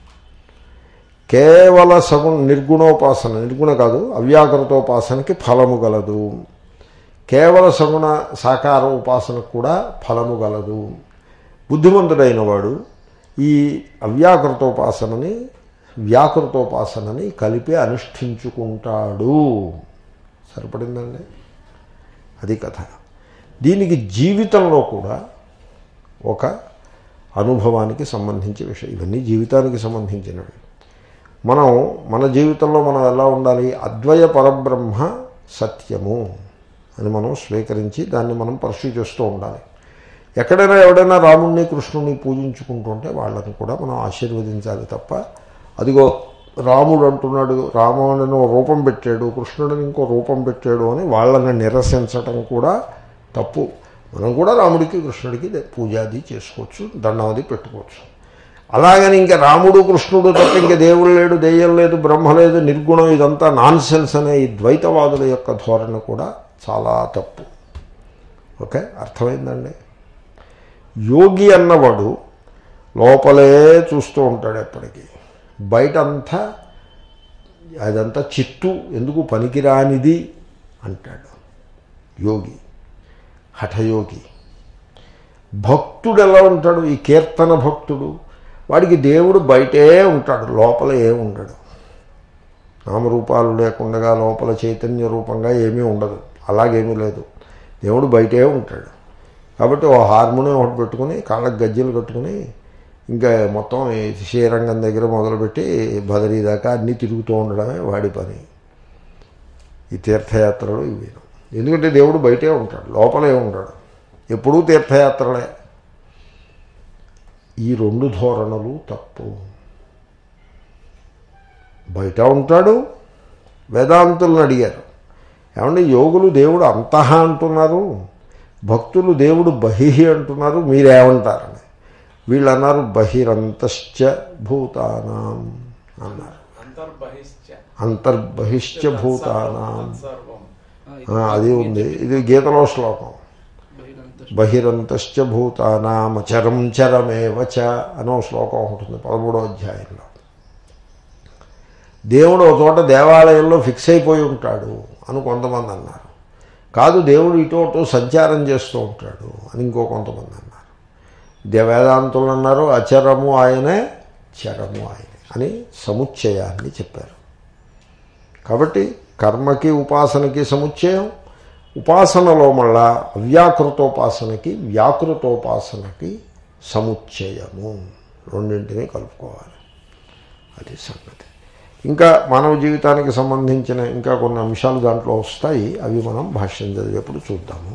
కేవల సగుణ నిర్గుణోపాసన, నిర్గుణ కాదు అవ్యాకృతోపాసనకి ఫలము గలదు. కేవల సగుణ సాకార ఉపాసనకు కూడా ఫలము గలదు. బుద్ధిమంతుడైన వాడు ఈ అవ్యాకృతోపాసనని వ్యాకృతోపాసనని కలిపి అనుష్ఠించుకుంటాడు. సరిపడిందండి, అది కథ. దీనికి జీవితంలో కూడా ఒక అనుభవానికి సంబంధించిన విషయం. ఇవన్నీ జీవితానికి సంబంధించినవి. మనం మన జీవితంలో మనం ఎలా ఉండాలి? అద్వయ పరబ్రహ్మ సత్యము అని మనం స్వీకరించి దాన్ని మనం పర్సూ చేస్తూ ఉండాలి. ఎక్కడైనా ఎవడైనా రాముణ్ణి కృష్ణుని పూజించుకుంటుంటే వాళ్ళని కూడా మనం ఆశీర్వదించాలి తప్ప, అదిగో రాముడు అంటున్నాడు, రాముడిని రూపం పెట్టాడు, కృష్ణుడిని ఇంకో రూపం పెట్టాడు అని వాళ్ళని నిరసించటం కూడా తప్పు. మనం కూడా రాముడికి కృష్ణుడికి పూజాది చేసుకోవచ్చు, దండవది పెట్టుకోవచ్చు. అలాగని ఇంకా రాముడు కృష్ణుడు తప్ప ఇంకా దేవుడు లేడు, దెయ్యం లేదు, బ్రహ్మ లేదు, నిర్గుణం, ఇదంతా నాన్ సెన్స్ అనే ఈ ద్వైతవాదుల యొక్క ధోరణి కూడా చాలా తప్పు. ఓకే, అర్థమైందండి? యోగి అన్నవాడు లోపలే చూస్తూ ఉంటాడు ఎప్పటికీ, బయట అంతా అదంతా చిత్తు, ఎందుకు పనికిరానిది అంటాడు యోగి, హఠయోగి. భక్తుడు ఎలా ఉంటాడు? ఈ కీర్తన భక్తుడు, వాడికి దేవుడు బయటే ఉంటాడు, లోపల ఏమి ఉండడు. నామరూపాలు లేకుండా లోపల చైతన్య రూపంగా ఏమీ ఉండదు, అలాగేమీ లేదు. దేవుడు బయటే ఉంటాడు. కాబట్టి ఓ హార్మోనియం ఒకటి పెట్టుకుని కాళ్ళకు గజ్జలు కట్టుకుని ఇంకా మొత్తం శ్రీరంగం దగ్గర మొదలుపెట్టి బదరీ దాకా అన్నీ తిరుగుతూ ఉండడమే వాడి పని. ఈ తీర్థయాత్రలు ఇవి. ఎందుకంటే దేవుడు బయటే ఉంటాడు, లోపలే ఉంటాడు, ఎప్పుడూ తీర్థయాత్రలే. ఈ రెండు ధోరణులు తప్పు. బయట ఉంటాడు. వేదాంతులను అడిగారు, ఏమంటే యోగులు దేవుడు అంతః అంటున్నారు, భక్తులు దేవుడు బహిహి అంటున్నారు, మీరేమంటారని. వీళ్ళు అన్నారు బహిరంతశ్చ భూతానాం అన్నారు. అంతర్బహిశ్చ భూతానాం అది ఉంది. ఇది గీతలో శ్లోకం. బహిరంతశ్చ భూతానాం చరం చరమేవచ అనో శ్లోకం ఉంటుంది పదమూడో అధ్యాయంలో. దేవుడు ఒక చోట దేవాలయంలో ఫిక్స్ అయిపోయి ఉంటాడు అని కొంతమంది అన్నారు. కాదు, దేవుడు ఇటు అటు సంచారం చేస్తూ ఉంటాడు అని ఇంకో కొంతమంది అన్నారు. వేదాంతులు అన్నారు అచరము ఆయనే, చరము ఆయనే అని సముచ్చయాన్ని చెప్పారు. కాబట్టి కర్మకి ఉపాసనకి సముచ్చయం, ఉపాసనలో మళ్ళా అవ్యాకృతోపాసనకి వ్యాకృతోపాసనకి సముచ్చయము, రెండింటినీ కలుపుకోవాలి. అది సంగతి. ఇంకా మానవ జీవితానికి సంబంధించిన ఇంకా కొన్ని అంశాలు దాంట్లో వస్తాయి, అవి మనం భాష్యం చదివేప్పుడు చూద్దాము.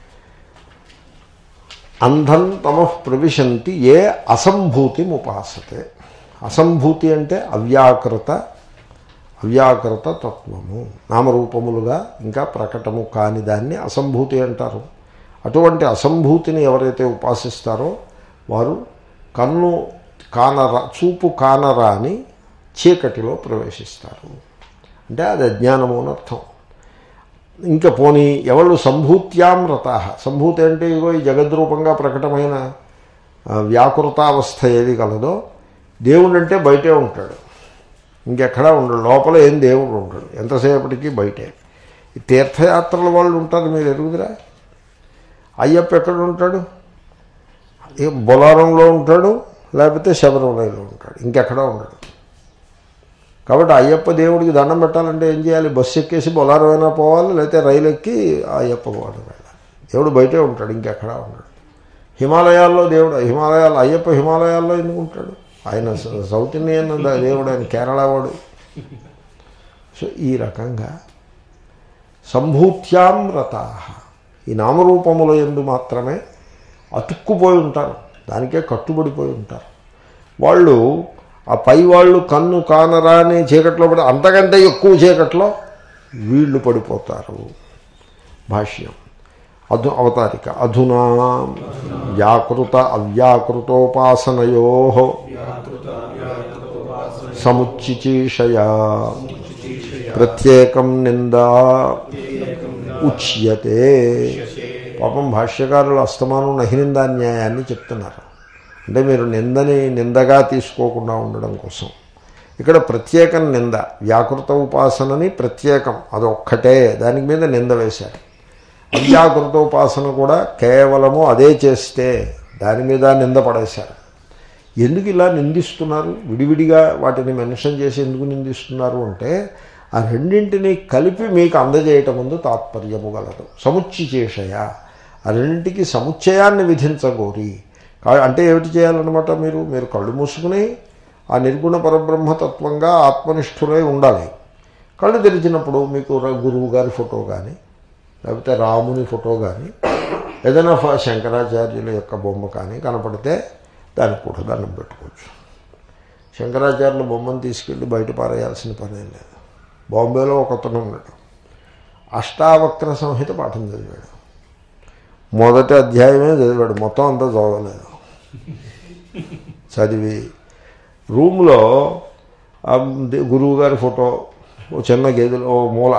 అంధం తమః ప్రవిశంతి ఏ అసంభూతి ఉపాసతే. అసంభూతి అంటే అవ్యాకృత అవ్యాకృత తత్వము, నామరూపములుగా ఇంకా ప్రకటము కాని దాన్ని అసంభూతి అంటారు. అటువంటి అసంభూతిని ఎవరైతే ఉపాసిస్తారో వారు కన్ను కానరా చూపు కానరాని చీకటిలో ప్రవేశిస్తారు. అంటే అది అజ్ఞానము అని అర్థం. ఇంకా పోనీ ఎవళ్ళు సంభూత్యాం రతాః, సంభూతి అంటే ఇగో ఈ జగద్రూపంగా ప్రకటమైన వ్యాకృతావస్థ ఏది కలదో, దేవుడు అంటే బయటే ఉంటాడు, ఇంకెక్కడా ఉండడు, లోపల ఏం దేవుడు ఉంటాడు, ఎంతసేపటికి బయటే. ఈ తీర్థయాత్రల వాళ్ళు ఉంటారు, మీరు ఎరుగుదరా. అయ్యప్ప ఎక్కడ ఉంటాడు? బొలారంలో ఉంటాడు, లేకపోతే శబరిమలలో ఉంటాడు, ఇంకెక్కడా ఉండడు. కాబట్టి అయ్యప్ప దేవుడికి దండం పెట్టాలంటే ఏం చేయాలి? బస్సు ఎక్కేసి బొలారం అయినా పోవాలి, లేకపోతే రైలు ఎక్కి అయ్యప్ప పోవడం వెళ్ళాలి. దేవుడు బయటే ఉంటాడు, ఇంకెక్కడా ఉంటాడు. హిమాలయాల్లో దేవుడు, హిమాలయాల్లో అయ్యప్ప హిమాలయాల్లో ఎందుకు ఉంటాడు? ఆయన సౌత్ ఇండియన్ దేవుడు, ఆయన కేరళ వాడు. సో ఈ రకంగా సంభూత్యాం రతాః, ఈ నామరూపముల యందు మాత్రమే అతుక్కుపోయి ఉంటారు, దానికే కట్టుబడిపోయి ఉంటారు. వాళ్ళు ఆ పై వాళ్ళు కన్ను కానరాని చీకట్లో పడి అంతకంటే ఎక్కువ చీకట్లో వీళ్ళు పడిపోతారు. భాష్యం అధు అవతారిక అధునా వ్యాకృత అవ్యాకృతోపాసనయో సముచ్చిచీషయా ప్రత్యేకం నిందా ఉచ్యతే. పాపం భాష్యకారులు అస్తమానం నహినిందాన్యాయాన్ని చెప్తున్నారు. అంటే మీరు నిందని నిందగా తీసుకోకుండా ఉండడం కోసం ఇక్కడ ప్రత్యేకం నింద, వ్యాకృత ఉపాసనని ప్రత్యేకం అదొక్కటే దానికి మీద నింద వేశారు. అవ్యాకృత ఉపాసన కూడా కేవలము అదే చేస్తే దాని మీద నింద పడేశారు. ఎందుకు ఇలా నిందిస్తున్నారు? విడివిడిగా వాటిని మెన్షన్ చేసి ఎందుకు నిందిస్తున్నారు అంటే ఆ రెండింటినీ కలిపి మీకు అందజేయటం ముందు తాత్పర్యము గలదు. సముచ్చిచేషయ, ఆ రెండింటికి సముచ్చయాన్ని విధించగోరి. అంటే ఏమిటి చేయాలన్నమాట? మీరు మీరు కళ్ళు మూసుకుని ఆ నిర్గుణ పరబ్రహ్మతత్వంగా ఆత్మనిష్ఠులై ఉండాలి. కళ్ళు తెరిచినప్పుడు మీకు గురువు గారి ఫోటో కానీ లేకపోతే రాముని ఫోటో కానీ ఏదైనా శంకరాచార్యుల యొక్క బొమ్మ కానీ కనపడితే దానికి కూడా దండం పెట్టుకోవచ్చు. శంకరాచార్యుల బొమ్మను తీసుకెళ్ళి బయట పారేయాల్సిన పని ఏం లేదు. బాంబేలో ఒక అతను ఉన్నాడు, అష్టావక్ర సంహిత పాఠం చదివాడు. మొదటి అధ్యాయమే చదివాడు, మొత్తం అంతా చదవలేదు. చదివి రూమ్లో గురువుగారి ఫోటో ఓ చిన్న గదిలో ఓ మూల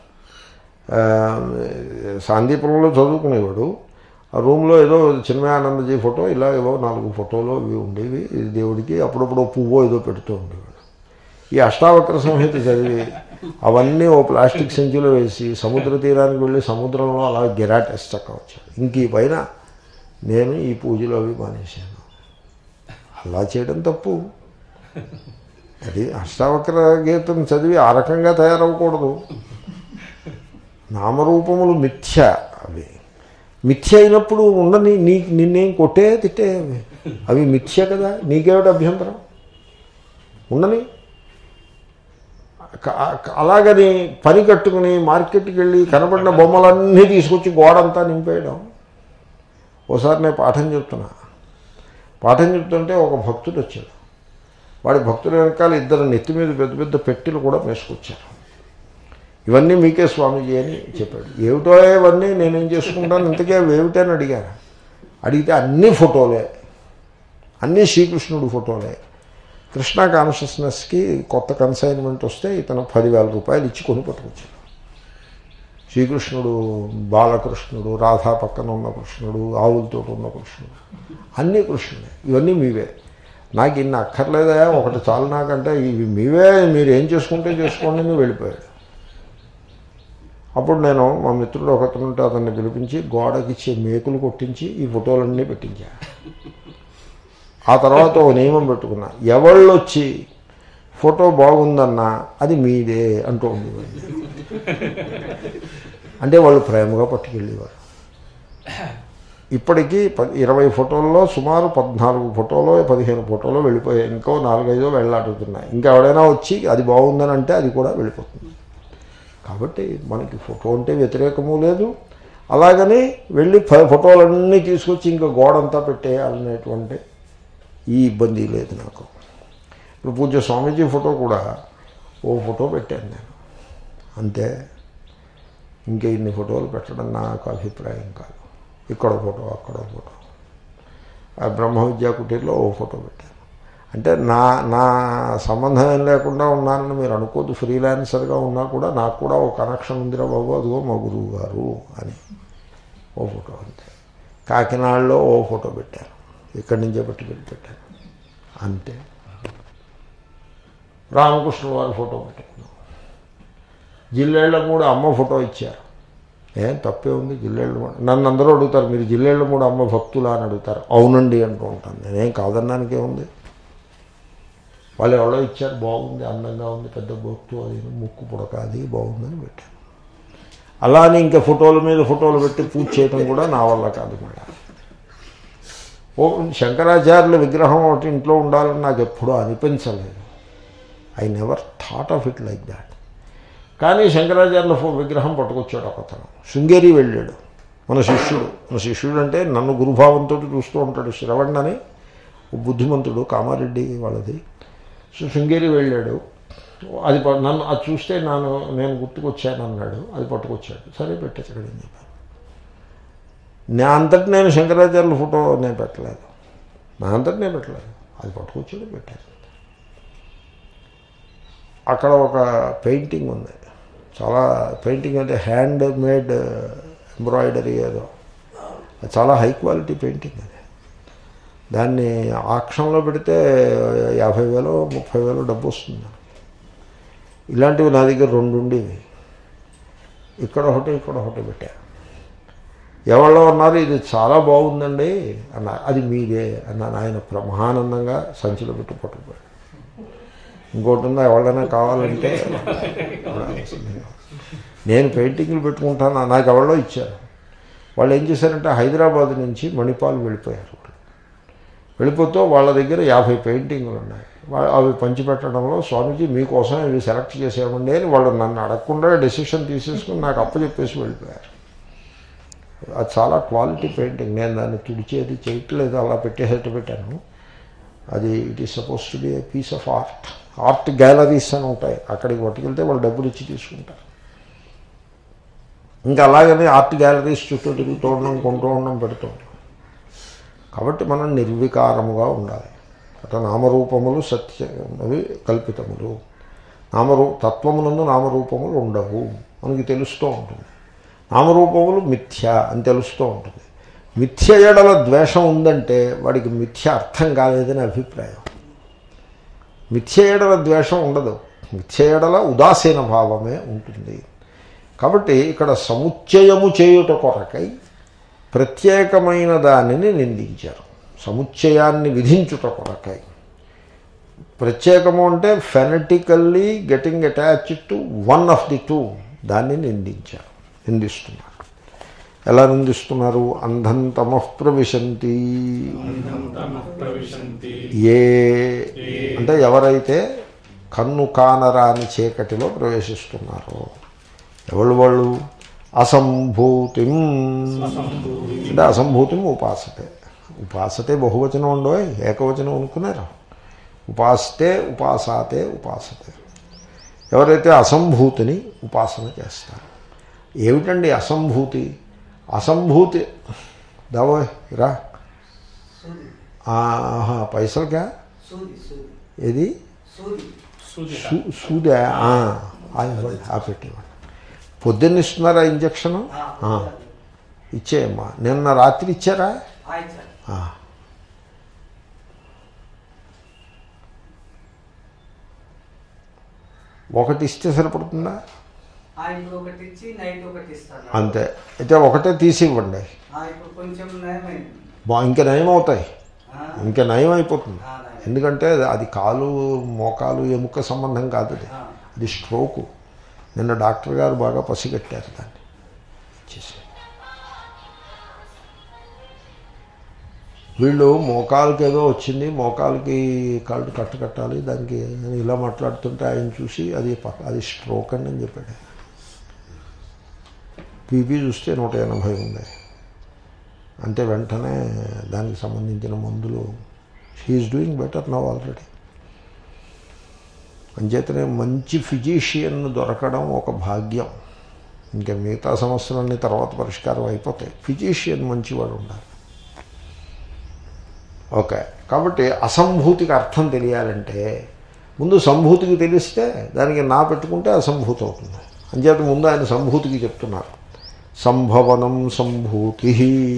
సాందీపురంలో చదువుకునేవాడు. ఆ రూమ్లో ఏదో చిన్మయానందజీ ఫోటో ఇలా ఏవో నాలుగు ఫోటోలు ఇవి ఉండేవి. దేవుడికి అప్పుడప్పుడు పువ్వు ఏదో పెడుతూ ఉండేవాడు. ఈ అష్టావక్ర సంహిత చదివి అవన్నీ ఓ ప్లాస్టిక్ సంచిలో వేసి సముద్ర తీరానికి వెళ్ళి సముద్రంలో అలా గిరాటేసి చక్క వచ్చాడు. ఇంక ఈ పైన నేను ఈ పూజలు అవి మానేశాను. అలా చేయడం తప్పు. అది అష్టావక్ర గీతం చదివి ఆ రకంగా తయారవ్వకూడదు. నామరూపములు మిథ్య. అవి మిథ్య అయినప్పుడు ఉండని నీ నిన్నేం కొట్టే తిట్టే అవి అవి మిథ్య కదా, నీకేమిటి అభ్యంతరం? ఉండని. అలాగని పని కట్టుకుని మార్కెట్కి వెళ్ళి కనబడిన బొమ్మలన్నీ తీసుకొచ్చి గోడంతా నింపేయడం. ఓసారి నేను పాఠం చెప్తున్నా, పాఠం చెప్తుంటే ఒక భక్తుడు వచ్చాడు. వాడి భక్తుల వెనకాల ఇద్దరు నెత్తి మీద పెద్ద పెద్ద పెట్టెలు కూడా వేసుకొచ్చారు. ఇవన్నీ మీకే స్వామీజీ అని చెప్పాడు. ఏమిటో ఇవన్నీ నేనేం చేసుకుంటాను, ఇంతకే అవి ఏమిటని అడిగాను. అడిగితే అన్ని ఫోటోలే, అన్నీ శ్రీకృష్ణుడు ఫోటోలే. కృష్ణ కాన్షియస్నెస్కి కొత్త కన్సైన్మెంట్ వస్తే ఇతను పదివేల రూపాయలు ఇచ్చి కొని పట్టుకొచ్చాడు. శ్రీకృష్ణుడు, బాలకృష్ణుడు, రాధా పక్కన ఉన్న కృష్ణుడు, ఆవులతో ఉన్న కృష్ణుడు, అన్నీ కృష్ణుడే. ఇవన్నీ మీవే, నాకు ఇన్ని అక్కర్లేదా, ఒకటి చాలు నాకంటే, ఇవి మీవే, మీరు ఏం చేసుకుంటే చేసుకోండి అని వెళ్ళిపోయాడు. అప్పుడు నేను మా మిత్రుడు ఒకతను ఉంటే అతన్ని పిలిపించి గోడకిచ్చి మేకులు కొట్టించి ఈ ఫోటోలన్నీ పెట్టించా. ఆ తర్వాత ఒక నియమం పెట్టుకున్నా, ఎవళ్ళు వచ్చి ఫోటో బాగుందన్నా అది మీదే అంటూ ఉండేవాళ్ళు. అంటే వాళ్ళు ప్రేమగా పట్టుకెళ్ళేవారు. ఇప్పటికీ ప ఇరవై ఫోటోల్లో సుమారు పద్నాలుగు ఫోటోలో పదిహేను ఫోటోలో వెళ్ళిపోయాయి. ఇంకో నాలుగైదో వెళ్ళాడుతున్నాయి. ఇంకా ఎవడైనా వచ్చి అది బాగుందని అంటే అది కూడా వెళ్ళిపోతుంది. కాబట్టి మనకి ఫోటో అంటే వ్యతిరేకము లేదు. అలాగని వెళ్ళి ఫోటోలన్నీ తీసుకొచ్చి ఇంకా గోడంతా పెట్టేయాలనేటువంటి ఈ ఇబ్బంది లేదు నాకు. ఇప్పుడు పూజ్య స్వామీజీ ఫోటో కూడా ఓ ఫోటో పెట్టాను నేను, అంతే. ఇంకా ఇన్ని ఫోటోలు పెట్టడం నాకు అభిప్రాయం కాదు. ఇక్కడ ఫోటో, అక్కడ ఫోటో. ఆ బ్రహ్మ విద్యా కుటీర్లో ఓ ఫోటో పెట్టాను. అంటే నా నా సంబంధం ఏం లేకుండా ఉన్నానని మీరు అనుకోద్దు. ఫ్రీలాన్సర్గా ఉన్నా కూడా నాకు కూడా ఓ కనెక్షన్ ఉందిరా బాబు, అదిగో మా గురువు గారు అని ఓ ఫోటో అంతే. కాకినాడలో ఓ ఫోటో పెట్టాను, ఇక్కడి నుంచే పెట్టుకెళ్ళి పెట్టాను, అంతే. రామకృష్ణ వారి ఫోటో పెట్టుకున్నాం. జిల్లేళ్ళ మూడు అమ్మ ఫోటో ఇచ్చారు. ఏం తప్పే ఉంది, జిల్లేళ్ళు మూడు. నన్ను అందరూ అడుగుతారు, మీరు జిల్లేళ్ళ మూడు అమ్మ భక్తులా అని అడుగుతారు. అవునండి అంటూ ఉంటాను. నేనేం కాదన్నానికే ఉంది. వాళ్ళు ఎవరో ఇచ్చారు, బాగుంది, అందంగా ఉంది, పెద్ద బొట్టు అది ముక్కు పుడక అది బాగుందని పెట్టాను. అలానే ఇంకా ఫోటోల మీద ఫోటోలు పెట్టి పూజ చేయడం కూడా నా వల్ల కాదు. కూడా ఓ శంకరాచార్యుల విగ్రహం ఒకటి ఇంట్లో ఉండాలని నాకు ఎప్పుడూ అనిపించలేదు. I never thought of it like that. కానీ శంకరాచార్యుల విగ్రహం పట్టుకొచ్చాడు ఒకతను. శృంగేరి వెళ్ళాడు మన శిష్యుడు. మన శిష్యుడు అంటే నన్ను గురుభావంతో చూస్తూ ఉంటాడు. శ్రవణ్ అని బుద్ధిమంతుడు, కామారెడ్డి వాళ్ళది. సో శృంగేరి వెళ్ళాడు. అది నన్ను అది చూస్తే నన్ను నేను గుర్తుకొచ్చాను అన్నాడు. అది పట్టుకొచ్చాడు. సరే పెట్టేసాడు అని చెప్పాను. నా అంతటి నేను శంకరాచార్యుల ఫోటో నేను పెట్టలేదు, నా అంతటి నేను పెట్టలేదు. అది పట్టుకొచ్చాడు, పెట్టాను. అక్కడ ఒక పెయింటింగ్ ఉంది, చాలా పెయింటింగ్ అంటే హ్యాండ్ మేడ్ ఎంబ్రాయిడరీ ఏదో, చాలా హై క్వాలిటీ పెయింటింగ్ అది. దాన్ని ఆక్షన్లో పెడితే యాభై వేలు ముప్పై వేలు డబ్బు వస్తుంది. ఇలాంటివి నా దగ్గర రెండు ఉండేవి. ఇక్కడ ఒకటి, ఇక్కడ ఒకటి పెట్టారు. ఎవరో ఉన్నారు ఇది చాలా బాగుందండి అన్నారు. అది మీదే అన్నాను. ఆయన మహానందంగా సంచిలో పెట్టి పట్టుకుపోయాడు. ఇంకోటి ఉందా, ఎవరైనా కావాలంటే నేను పెయింటింగ్లు పెట్టుకుంటాను, నాకు ఎవరో ఇచ్చారు. వాళ్ళు ఏం చేశారంటే హైదరాబాద్ నుంచి మణిపాల్ వెళ్ళిపోయారు. వెళ్ళిపోతూ వాళ్ళ దగ్గర యాభై పెయింటింగ్లు ఉన్నాయి. అవి పంచిపెట్టడంలో స్వామీజీ మీకోసం ఇవి సెలెక్ట్ చేసామండి అని వాళ్ళు నన్ను అడగకుండా డెసిషన్ తీసేసుకుని నాకు అప్పచెప్పేసి వెళ్ళిపోయారు. అది చాలా క్వాలిటీ పెయింటింగ్. నేను దాన్ని తుడిచేది చేయట్లేదు, అలా పెట్టేసేట్టు పెట్టాను. అది it is suppose to be a piece of art. Art galleries అని ఉంటాయి, అక్కడికి పట్టుకెళ్తే వాళ్ళు డబ్బులు ఇచ్చి తీసుకుంటారు. ఇంకా అలాగనే ఆర్ట్ గ్యాలరీస్ చుట్టూ తిరుగుతూ ఉండడం, కొంటూ ఉండడం, పెడుతూ ఉండడం. కాబట్టి మనం నిర్వికారముగా ఉండాలి. అట్లా నామరూపములు సత్యములు కల్పితములు. నామరూ తత్వమునందు నామరూపములు ఉండవు మనకి తెలుస్తూ ఉంటుంది. నామరూపములు మిథ్య అని తెలుస్తూ ఉంటుంది. మిథ్య ఎడల ద్వేషం ఉందంటే వాడికి మిథ్య అర్థం కాలేదని అభిప్రాయం. మిథ్య ఎడల ద్వేషం ఉండదు, మిథ్య ఎడల ఉదాసీన భావమే ఉంటుంది. కాబట్టి ఇక్కడ సముచ్చయము చేయుట కొరకై ప్రత్యేకమైన దానిని నిందించారు. సముచ్చయాన్ని విధించుట కొరకై. ప్రత్యేకము అంటే fanatically getting attached to one of the two, దాన్ని నిందించారు, నిందిస్తున్నారు. ఎలా నిందిస్తున్నారు? అంధం తమః ప్రవిశంతి. ఏ అంటే ఎవరైతే కన్ను కానరాని చీకటిలో ప్రవేశిస్తున్నారో ఎవరు వాళ్ళు? అసంభూతిం అంటే అసంభూతిం ఉపాసతే. ఉపాసతే బహువచనం ఉండో ఏకవచనం అనుకున్నారు. ఉపాసతే ఉపాసాతే ఉపాసతే. ఎవరైతే అసంభూతిని ఉపాసన చేస్తారు. ఏమిటండి అసంభూతి? అసంభూతి దావో రా పైసలుగా ఏది సూదా ఆ పెట్టేవాడు. పొద్దున్న ఇస్తున్నారా ఇంజక్షను? ఇచ్చేయమ్మా. నిన్న రాత్రి ఇచ్చారా? ఒకటి ఇస్తే సరిపడుతుందా? అంతే. అయితే ఒకటే తీసి ఇవ్వండి, ఇంకా నయం అవుతాయి, ఇంకా నయం అయిపోతుంది. ఎందుకంటే అది కాలు మోకాలు ఎముక సంబంధం కాదు, అది అది స్ట్రోకు. నిన్న డాక్టర్ గారు బాగా పసిగట్టారు దాన్ని చేసి. వీళ్ళు మోకాలకి ఏదో వచ్చింది, మోకాలకి కాళ్ళు కట్టు కట్టాలి దానికి ఇలా మాట్లాడుతుంటే ఆయన చూసి అది అది స్ట్రోక్ అండి అని చెప్పాడు. బీపీ చూస్తే నూట ఎనభై ఉంది. అంటే వెంటనే దానికి సంబంధించిన మందులు. She's doing better now already. అంచేతనే మంచి ఫిజీషియన్ దొరకడం ఒక భాగ్యం. ఇంకా మిగతా సమస్యలన్నీ తర్వాత పరిష్కారం అయిపోతాయి. ఫిజీషియన్ మంచివాడు ఉండాలి. ఓకే. కాబట్టి అసంభూతికి అర్థం తెలియాలంటే ముందు సంభూతికి తెలిస్తే దానికి నా పెట్టుకుంటే అసంభూతి అవుతుంది. అంచేత ముందు ఆయన సంభూతికి చెప్తున్నారు. సంభవనం సంభూతి.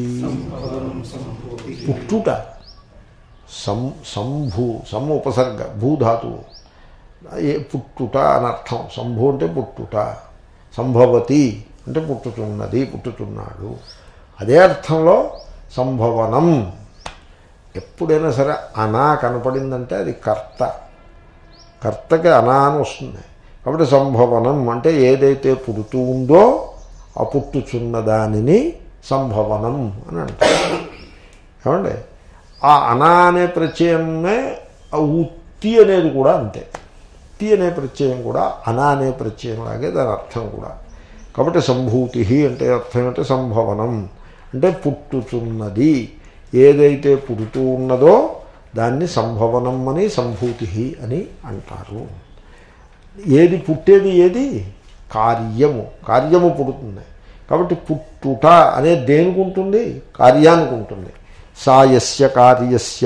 పుట్టుట సం సంభూ సమ్ ఉపసర్గ భూధాతువు ఏ పుట్టుట అని అర్థం. సంభూ అంటే పుట్టుట, సంభవతి అంటే పుట్టుతున్నది, పుట్టుతున్నాడు. అదే అర్థంలో సంభవనం. ఎప్పుడైనా సరే అనా కనపడిందంటే అది కర్త, కర్తకి అనా అని వస్తుంది. కాబట్టి సంభవనం అంటే ఏదైతే పుడుతూ ఉందో ఆ పుట్టుచున్న దానిని సంభవనం అని అంటారు. ఏమండి? ఆ అనా అనే ప్రత్యయమే ఆ ఉత్తి అనేది కూడా అంతే. ఉత్తి అనే ప్రత్యయం కూడా అనా అనే ప్రత్యయం లాగే దాని అర్థం కూడా. కాబట్టి సంభూతి అంటే అర్థం ఏంటంటే సంభవనం అంటే పుట్టుచున్నది. ఏదైతే పుడుతూ ఉన్నదో దాన్ని సంభవనం అని సంభూతి అని అంటారు. ఏది పుట్టేది? ఏది? కార్యము. కార్యము పుడుతుంది. కాబట్టి పుట్టుట అనేది దేనికి ఉంటుంది? కార్యానికి ఉంటుంది. సా యస్య కార్యస్య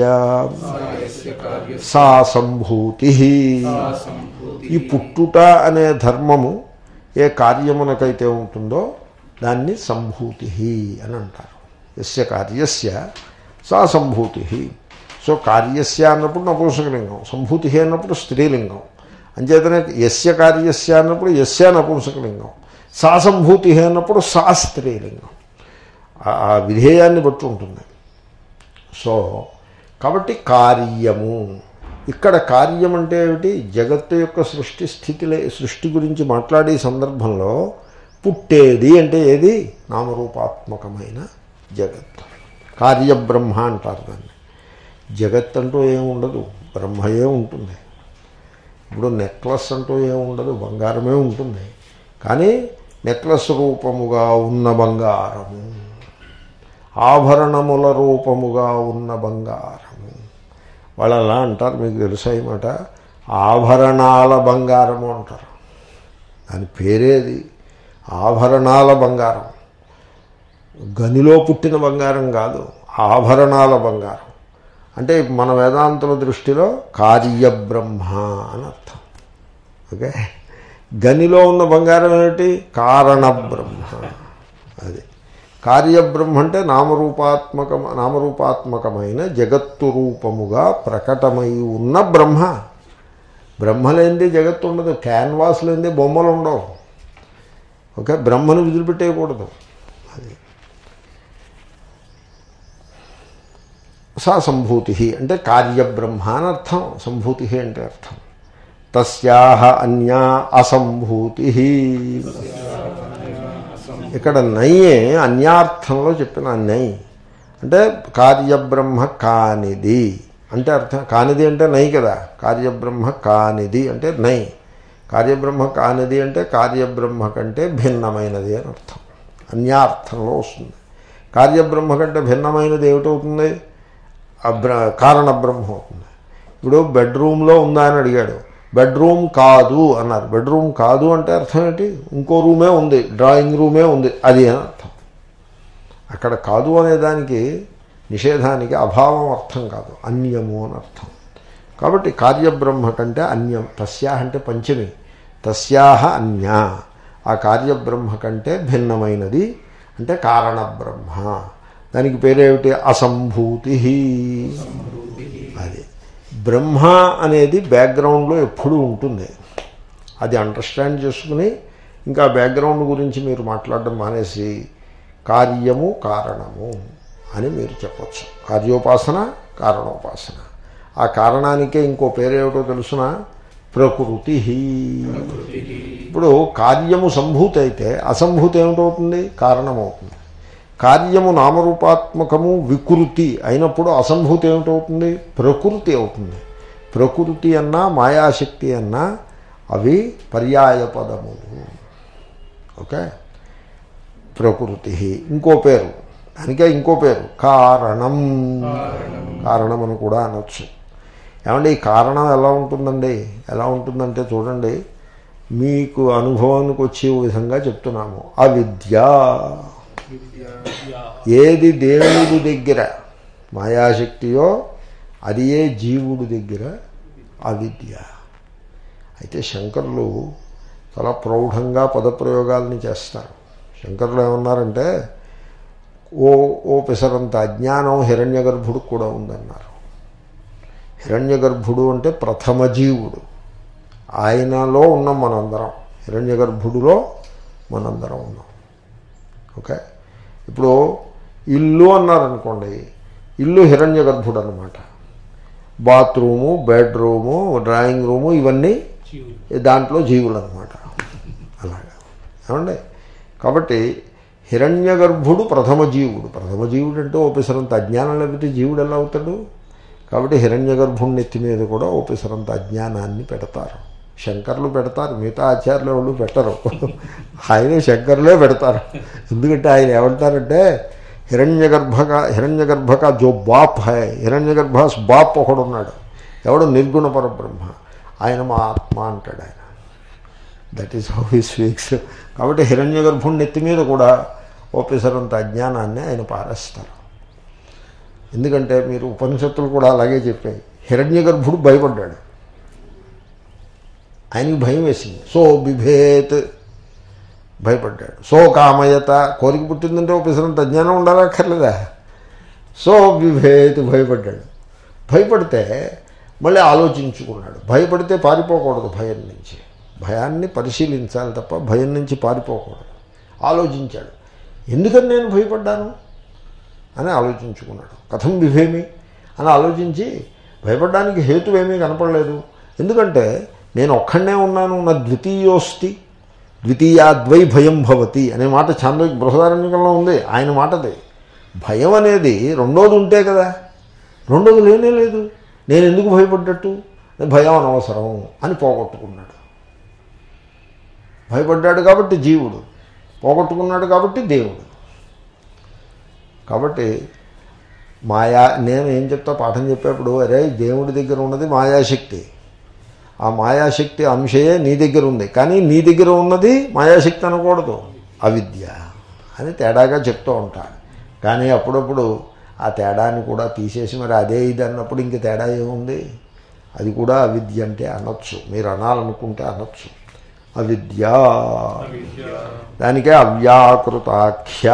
సా సంభూతి. ఈ పుట్టుట అనే ధర్మము ఏ కార్యమునకైతే ఉంటుందో దాన్ని సంభూతి అని అంటారు. యస్య కార్యస్య సా సంభూతి. సో కార్యస్య అన్నప్పుడు నపుంసకలింగం, సంభూతి అన్నప్పుడు స్త్రీలింగం. అంచేతనే యస్య కార్యస్య అన్నప్పుడు యస్య నపుంసకలింగం, సా సంభూతి అన్నప్పుడు సా స్త్రీలింగం. ఆ విధేయాన్ని బట్టి ఉంటుంది. సో కాబట్టి కార్యము. ఇక్కడ కార్యం అంటే ఏమిటి? జగత్తు యొక్క సృష్టి స్థితిలే సృష్టి గురించి మాట్లాడే సందర్భంలో పుట్టేది అంటే ఏది? నామరూపాత్మకమైన జగత్తు. కార్యబ్రహ్మ అంటారు దాన్ని. జగత్ అంటూ ఏముండదు, బ్రహ్మయే ఉంటుంది. ఇప్పుడు నెక్లెస్ అంటూ ఏముండదు, బంగారమే ఉంటుంది. కానీ నెక్లెస్ రూపముగా ఉన్న బంగారము, ఆభరణముల రూపముగా ఉన్న బంగారము, వాళ్ళు అలా అంటారు. మీకు తెలుసా ఈ మాట? ఆభరణాల బంగారము అంటారు. దాని పేరేది ఆభరణాల బంగారం. గనిలో పుట్టిన బంగారం కాదు, ఆభరణాల బంగారం. అంటే మన వేదాంతుల దృష్టిలో కార్యబ్రహ్మ అని అర్థం. ఓకే, గనిలో ఉన్న బంగారం ఏమిటి? కారణబ్రహ్మ. అది కార్యబ్రహ్మ అంటే నామరూపాత్మక నామరూపాత్మకమైన జగత్తు రూపముగా ప్రకటమై ఉన్న బ్రహ్మ. బ్రహ్మ లేనిదే జగత్తు ఉండదు, క్యాన్వాస్ లేనిదే బొమ్మలు ఉండవు. ఓకే, బ్రహ్మను విదిలిపెట్టేయకూడదు. అది సా సంభూతి అంటే కార్యబ్రహ్మ అని అర్థం. సంభూతి అంటే అర్థం. తస్యాహ అన్యా అసంభూతి. ఇక్కడ నయ్యే అన్యార్థంలో చెప్పిన నై అంటే కార్యబ్రహ్మ కానిది అంటే అర్థం. కానిది అంటే నై కదా, కార్యబ్రహ్మ కానిది అంటే నై. కార్యబ్రహ్మ కానిది అంటే కార్యబ్రహ్మ కంటే భిన్నమైనది అని అర్థం. అన్యార్థంలో వస్తుంది. కార్యబ్రహ్మ కంటే భిన్నమైనది ఏమిటవుతుంది? అబ్ర కారణబ్రహ్మ అవుతుంది. ఇప్పుడు బెడ్రూమ్లో ఉందా అని అడిగాడు, బెడ్రూమ్ కాదు అన్నారు. బెడ్రూమ్ కాదు అంటే అర్థం ఏంటి? ఇంకో రూమే ఉంది, డ్రాయింగ్ రూమే ఉంది, అది అని అర్థం. అక్కడ కాదు అనేదానికి నిషేధానికి అభావం అర్థం కాదు, అన్యము అని అర్థం. కాబట్టి కార్యబ్రహ్మ కంటే అన్యం. తస్యాహ అంటే పంచమి, తస్యాహ అన్య, ఆ కార్యబ్రహ్మ కంటే భిన్నమైనది అంటే కారణబ్రహ్మ. దానికి పేరేమిటి? అసంభూతి. అది బ్రహ్మ అనేది బ్యాక్గ్రౌండ్లో ఎప్పుడూ ఉంటుంది. అది అండర్స్టాండ్ చేసుకుని ఇంకా బ్యాక్గ్రౌండ్ గురించి మీరు మాట్లాడడం మానేసి కార్యము కారణము అని మీరు చెప్పచ్చు. కార్యోపాసన కారణోపాసన. ఆ కారణానికే ఇంకో పేరేమిటో తెలుసునా? ప్రకృతి. ఇప్పుడు కార్యము సంభూతి అయితే అసంభూతి ఏమిటవుతుంది? కారణమవుతుంది. కార్యము నామరూపాత్మకము వికృతి అయినప్పుడు అసంభూతి ఏమిటవుతుంది? ప్రకృతి అవుతుంది. ప్రకృతి అన్నా మాయాశక్తి అన్నా అవి పర్యాయ పదములు. ఓకే, ప్రకృతి ఇంకో పేరు, దానికే ఇంకో పేరు కారణం. కారణం అని కూడా అనొచ్చు. ఏమంటే ఈ కారణం ఎలా ఉంటుందండి? ఎలా ఉంటుందంటే చూడండి, మీకు అనుభవానికి వచ్చే విధంగా చెప్తున్నాము. అవిద్య. ఏది దేవుడి దగ్గర మాయాశక్తియో అది ఏ జీవుడి దగ్గర అవిద్య. అయితే శంకరులు చాలా ప్రౌఢంగా పదప్రయోగాల్ని చేస్తారు. శంకరులు ఏమన్నారంటే, ఓ ఓ పిసరంత అజ్ఞానం హిరణ్య గర్భుడికి కూడా ఉందన్నారు. హిరణ్య గర్భుడు అంటే ప్రథమ జీవుడు. ఆయనలో ఉన్నాం మనందరం, హిరణ్య గర్భుడిలో మనందరం ఉన్నాం. ఓకే, ఇప్పుడు ఇల్లు అన్నారనుకోండి, ఇల్లు హిరణ్య గర్భుడు అనమాట. బాత్రూము, బెడ్రూము, డ్రాయింగ్ రూము ఇవన్నీ దాంట్లో జీవులు అనమాట. అలాగా ఏమండి? కాబట్టి హిరణ్య గర్భుడు ప్రథమ జీవుడు. ప్రథమ జీవుడు అంటే ఓపెసరంత అజ్ఞానం లేకపోతే జీవుడు ఎలా అవుతాడు? కాబట్టి హిరణ్య గర్భుడిని ఎత్తి మీద కూడా ఓపెసరంత అజ్ఞానాన్ని పెడతారు. శంకర్లు పెడతారు, మిగతా ఆచార్యులు వాళ్ళు పెట్టరు. ఆయనే శంకర్లే పెడతారు. ఎందుకంటే ఆయన ఏమంటారంటే హిరణ్య గర్భక హిరణ్య గర్భక జో బాప్ హై, హిరణ్య గర్భాస్ బాప్ ఒకడున్నాడు. ఎవడు? నిర్గుణ పరబ్రహ్మ. ఆయన మా ఆత్మ అంటాడు ఆయన. That is how he speaks. కాబట్టి హిరణ్య గర్భుడిని ఎత్తి మీద కూడా ఓపెసరంత అజ్ఞానాన్ని ఆయన పారేస్తారు. ఎందుకంటే మీరు ఉపనిషత్తులు కూడా అలాగే చెప్పాయి. హిరణ్య గర్భుడు భయపడ్డాడు, ఆయనకి భయం వేసింది. సో బిభేత్, భయపడ్డాడు. సో కామయత, కోరిక పుట్టిందంటే ఓపెసరంత అజ్ఞానం ఉండాలక్కర్లేదా? సో బిభేత్, భయపడ్డాడు. భయపడితే మళ్ళీ ఆలోచించుకున్నాడు. భయపడితే పారిపోకూడదు భయం నుంచి. భయాన్ని పరిశీలించాలి తప్ప భయం నుంచి పారిపోకూడదు. ఆలోచించాడు, ఎందుకని నేను భయపడ్డాను అని ఆలోచించుకున్నాడు. కథం బిభేమి అని ఆలోచించి భయపడడానికి హేతువేమీ కనపడలేదు. ఎందుకంటే నేను ఒక్కడనే ఉన్నాను, నా ద్వితీయోస్తి, ద్వితీయాద్వై భయం భవతి అనే మాట ఛాందోగ్య బృహదారణ్యకంలో ఉంది. ఆయన మాటది. భయం అనేది రెండోది ఉంటే కదా, రెండోది లేనే లేదు. నేను ఎందుకు భయపడ్డట్టు? భయం అనవసరం అని పోగొట్టుకున్నాడు. భయపడ్డాడు కాబట్టి జీవుడు, పోగొట్టుకున్నాడు కాబట్టి దేవుడు. కాబట్టి మాయా నేను ఏం చెప్తా పాఠం చెప్పేప్పుడు, అరే దేవుడి దగ్గర ఉన్నది మాయాశక్తి, ఆ మాయాశక్తి అంశయే నీ దగ్గర ఉంది, కానీ నీ దగ్గర ఉన్నది మాయాశక్తి అనకూడదు, అవిద్య అని తేడాగా చెప్తూ ఉంటాను. కానీ అప్పుడప్పుడు ఆ తేడాన్ని కూడా తీసేసి మరి అదే ఇది అన్నప్పుడు ఇంక తేడా ఏముంది, అది కూడా అవిద్య అంటే అనొచ్చు, మీరు అనాలనుకుంటే అనొచ్చు. అవిద్య దానికే అవ్యాకృతాఖ్య.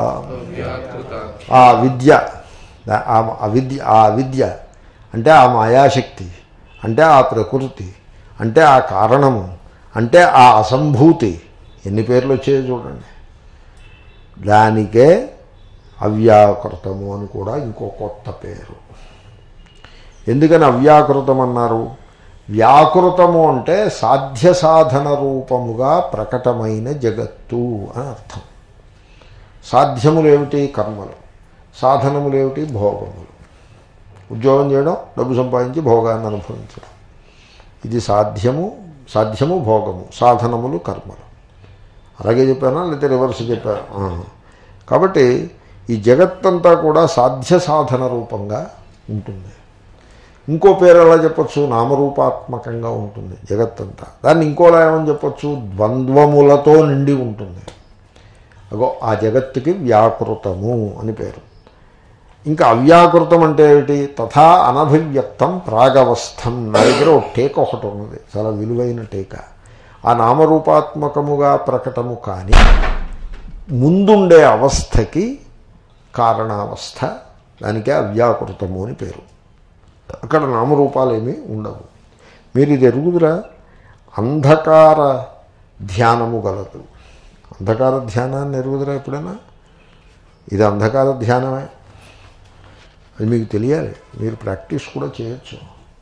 ఆ విద్య అవిద్య ఆ విద్య అంటే ఆ మాయాశక్తి, అంటే ఆ ప్రకృతి, అంటే ఆ కారణము, అంటే ఆ అసంభూతి, ఎన్ని పేర్లు వచ్చాయో చూడండి. దానికే అవ్యాకృతము అని కూడా ఇంకో కొత్త పేరు. ఎందుకని అవ్యాకృతం అన్నారు? వ్యాకృతము అంటే సాధ్య సాధన రూపముగా ప్రకటమైన జగత్తు అని అర్థం. సాధ్యములు ఏమిటి? కర్మలు. సాధనములు ఏమిటి? భోగములు. ఉద్యోగం చేయడం, డబ్బు సంపాదించి భోగాన్ని అనుభవించడం, ఇది సాధ్యము. సాధ్యము భోగము, సాధనములు కర్మలు. అలాగే చెప్పానా లేకపోతే రివర్స్ చెప్పాను? కాబట్టి ఈ జగత్తంతా కూడా సాధ్య సాధన రూపంగా ఉంటుంది. ఇంకో పేరు ఎలా చెప్పచ్చు? నామరూపాత్మకంగా ఉంటుంది జగత్తంతా. దాన్ని ఇంకోలా ఏమని చెప్పచ్చు? ద్వంద్వములతో నిండి ఉంటుంది. అగో ఆ జగత్తుకి వ్యాకృతము అని పేరు. ఇంకా అవ్యాకృతం అంటే ఏమిటి? తథా అనభివ్యక్తం ప్రాగవస్థం. నా దగ్గర ఒక టీక ఒకటి ఉన్నది, చాలా విలువైన టీక. ఆ నామరూపాత్మకముగా ప్రకటము కానీ ముందుండే అవస్థకి కారణావస్థ, దానికే అవ్యాకృతము అని పేరు. అక్కడ నామరూపాలు ఏమీ ఉండవు. మీరు ఇది ఎరుగుదురా? అంధకార ధ్యానము గలదు. అంధకార ధ్యానాన్ని ఎరుగుదురా ఎప్పుడైనా? ఇది అంధకార ధ్యానమే, అది మీకు తెలియాలి. మీరు ప్రాక్టీస్ కూడా చేయొచ్చు.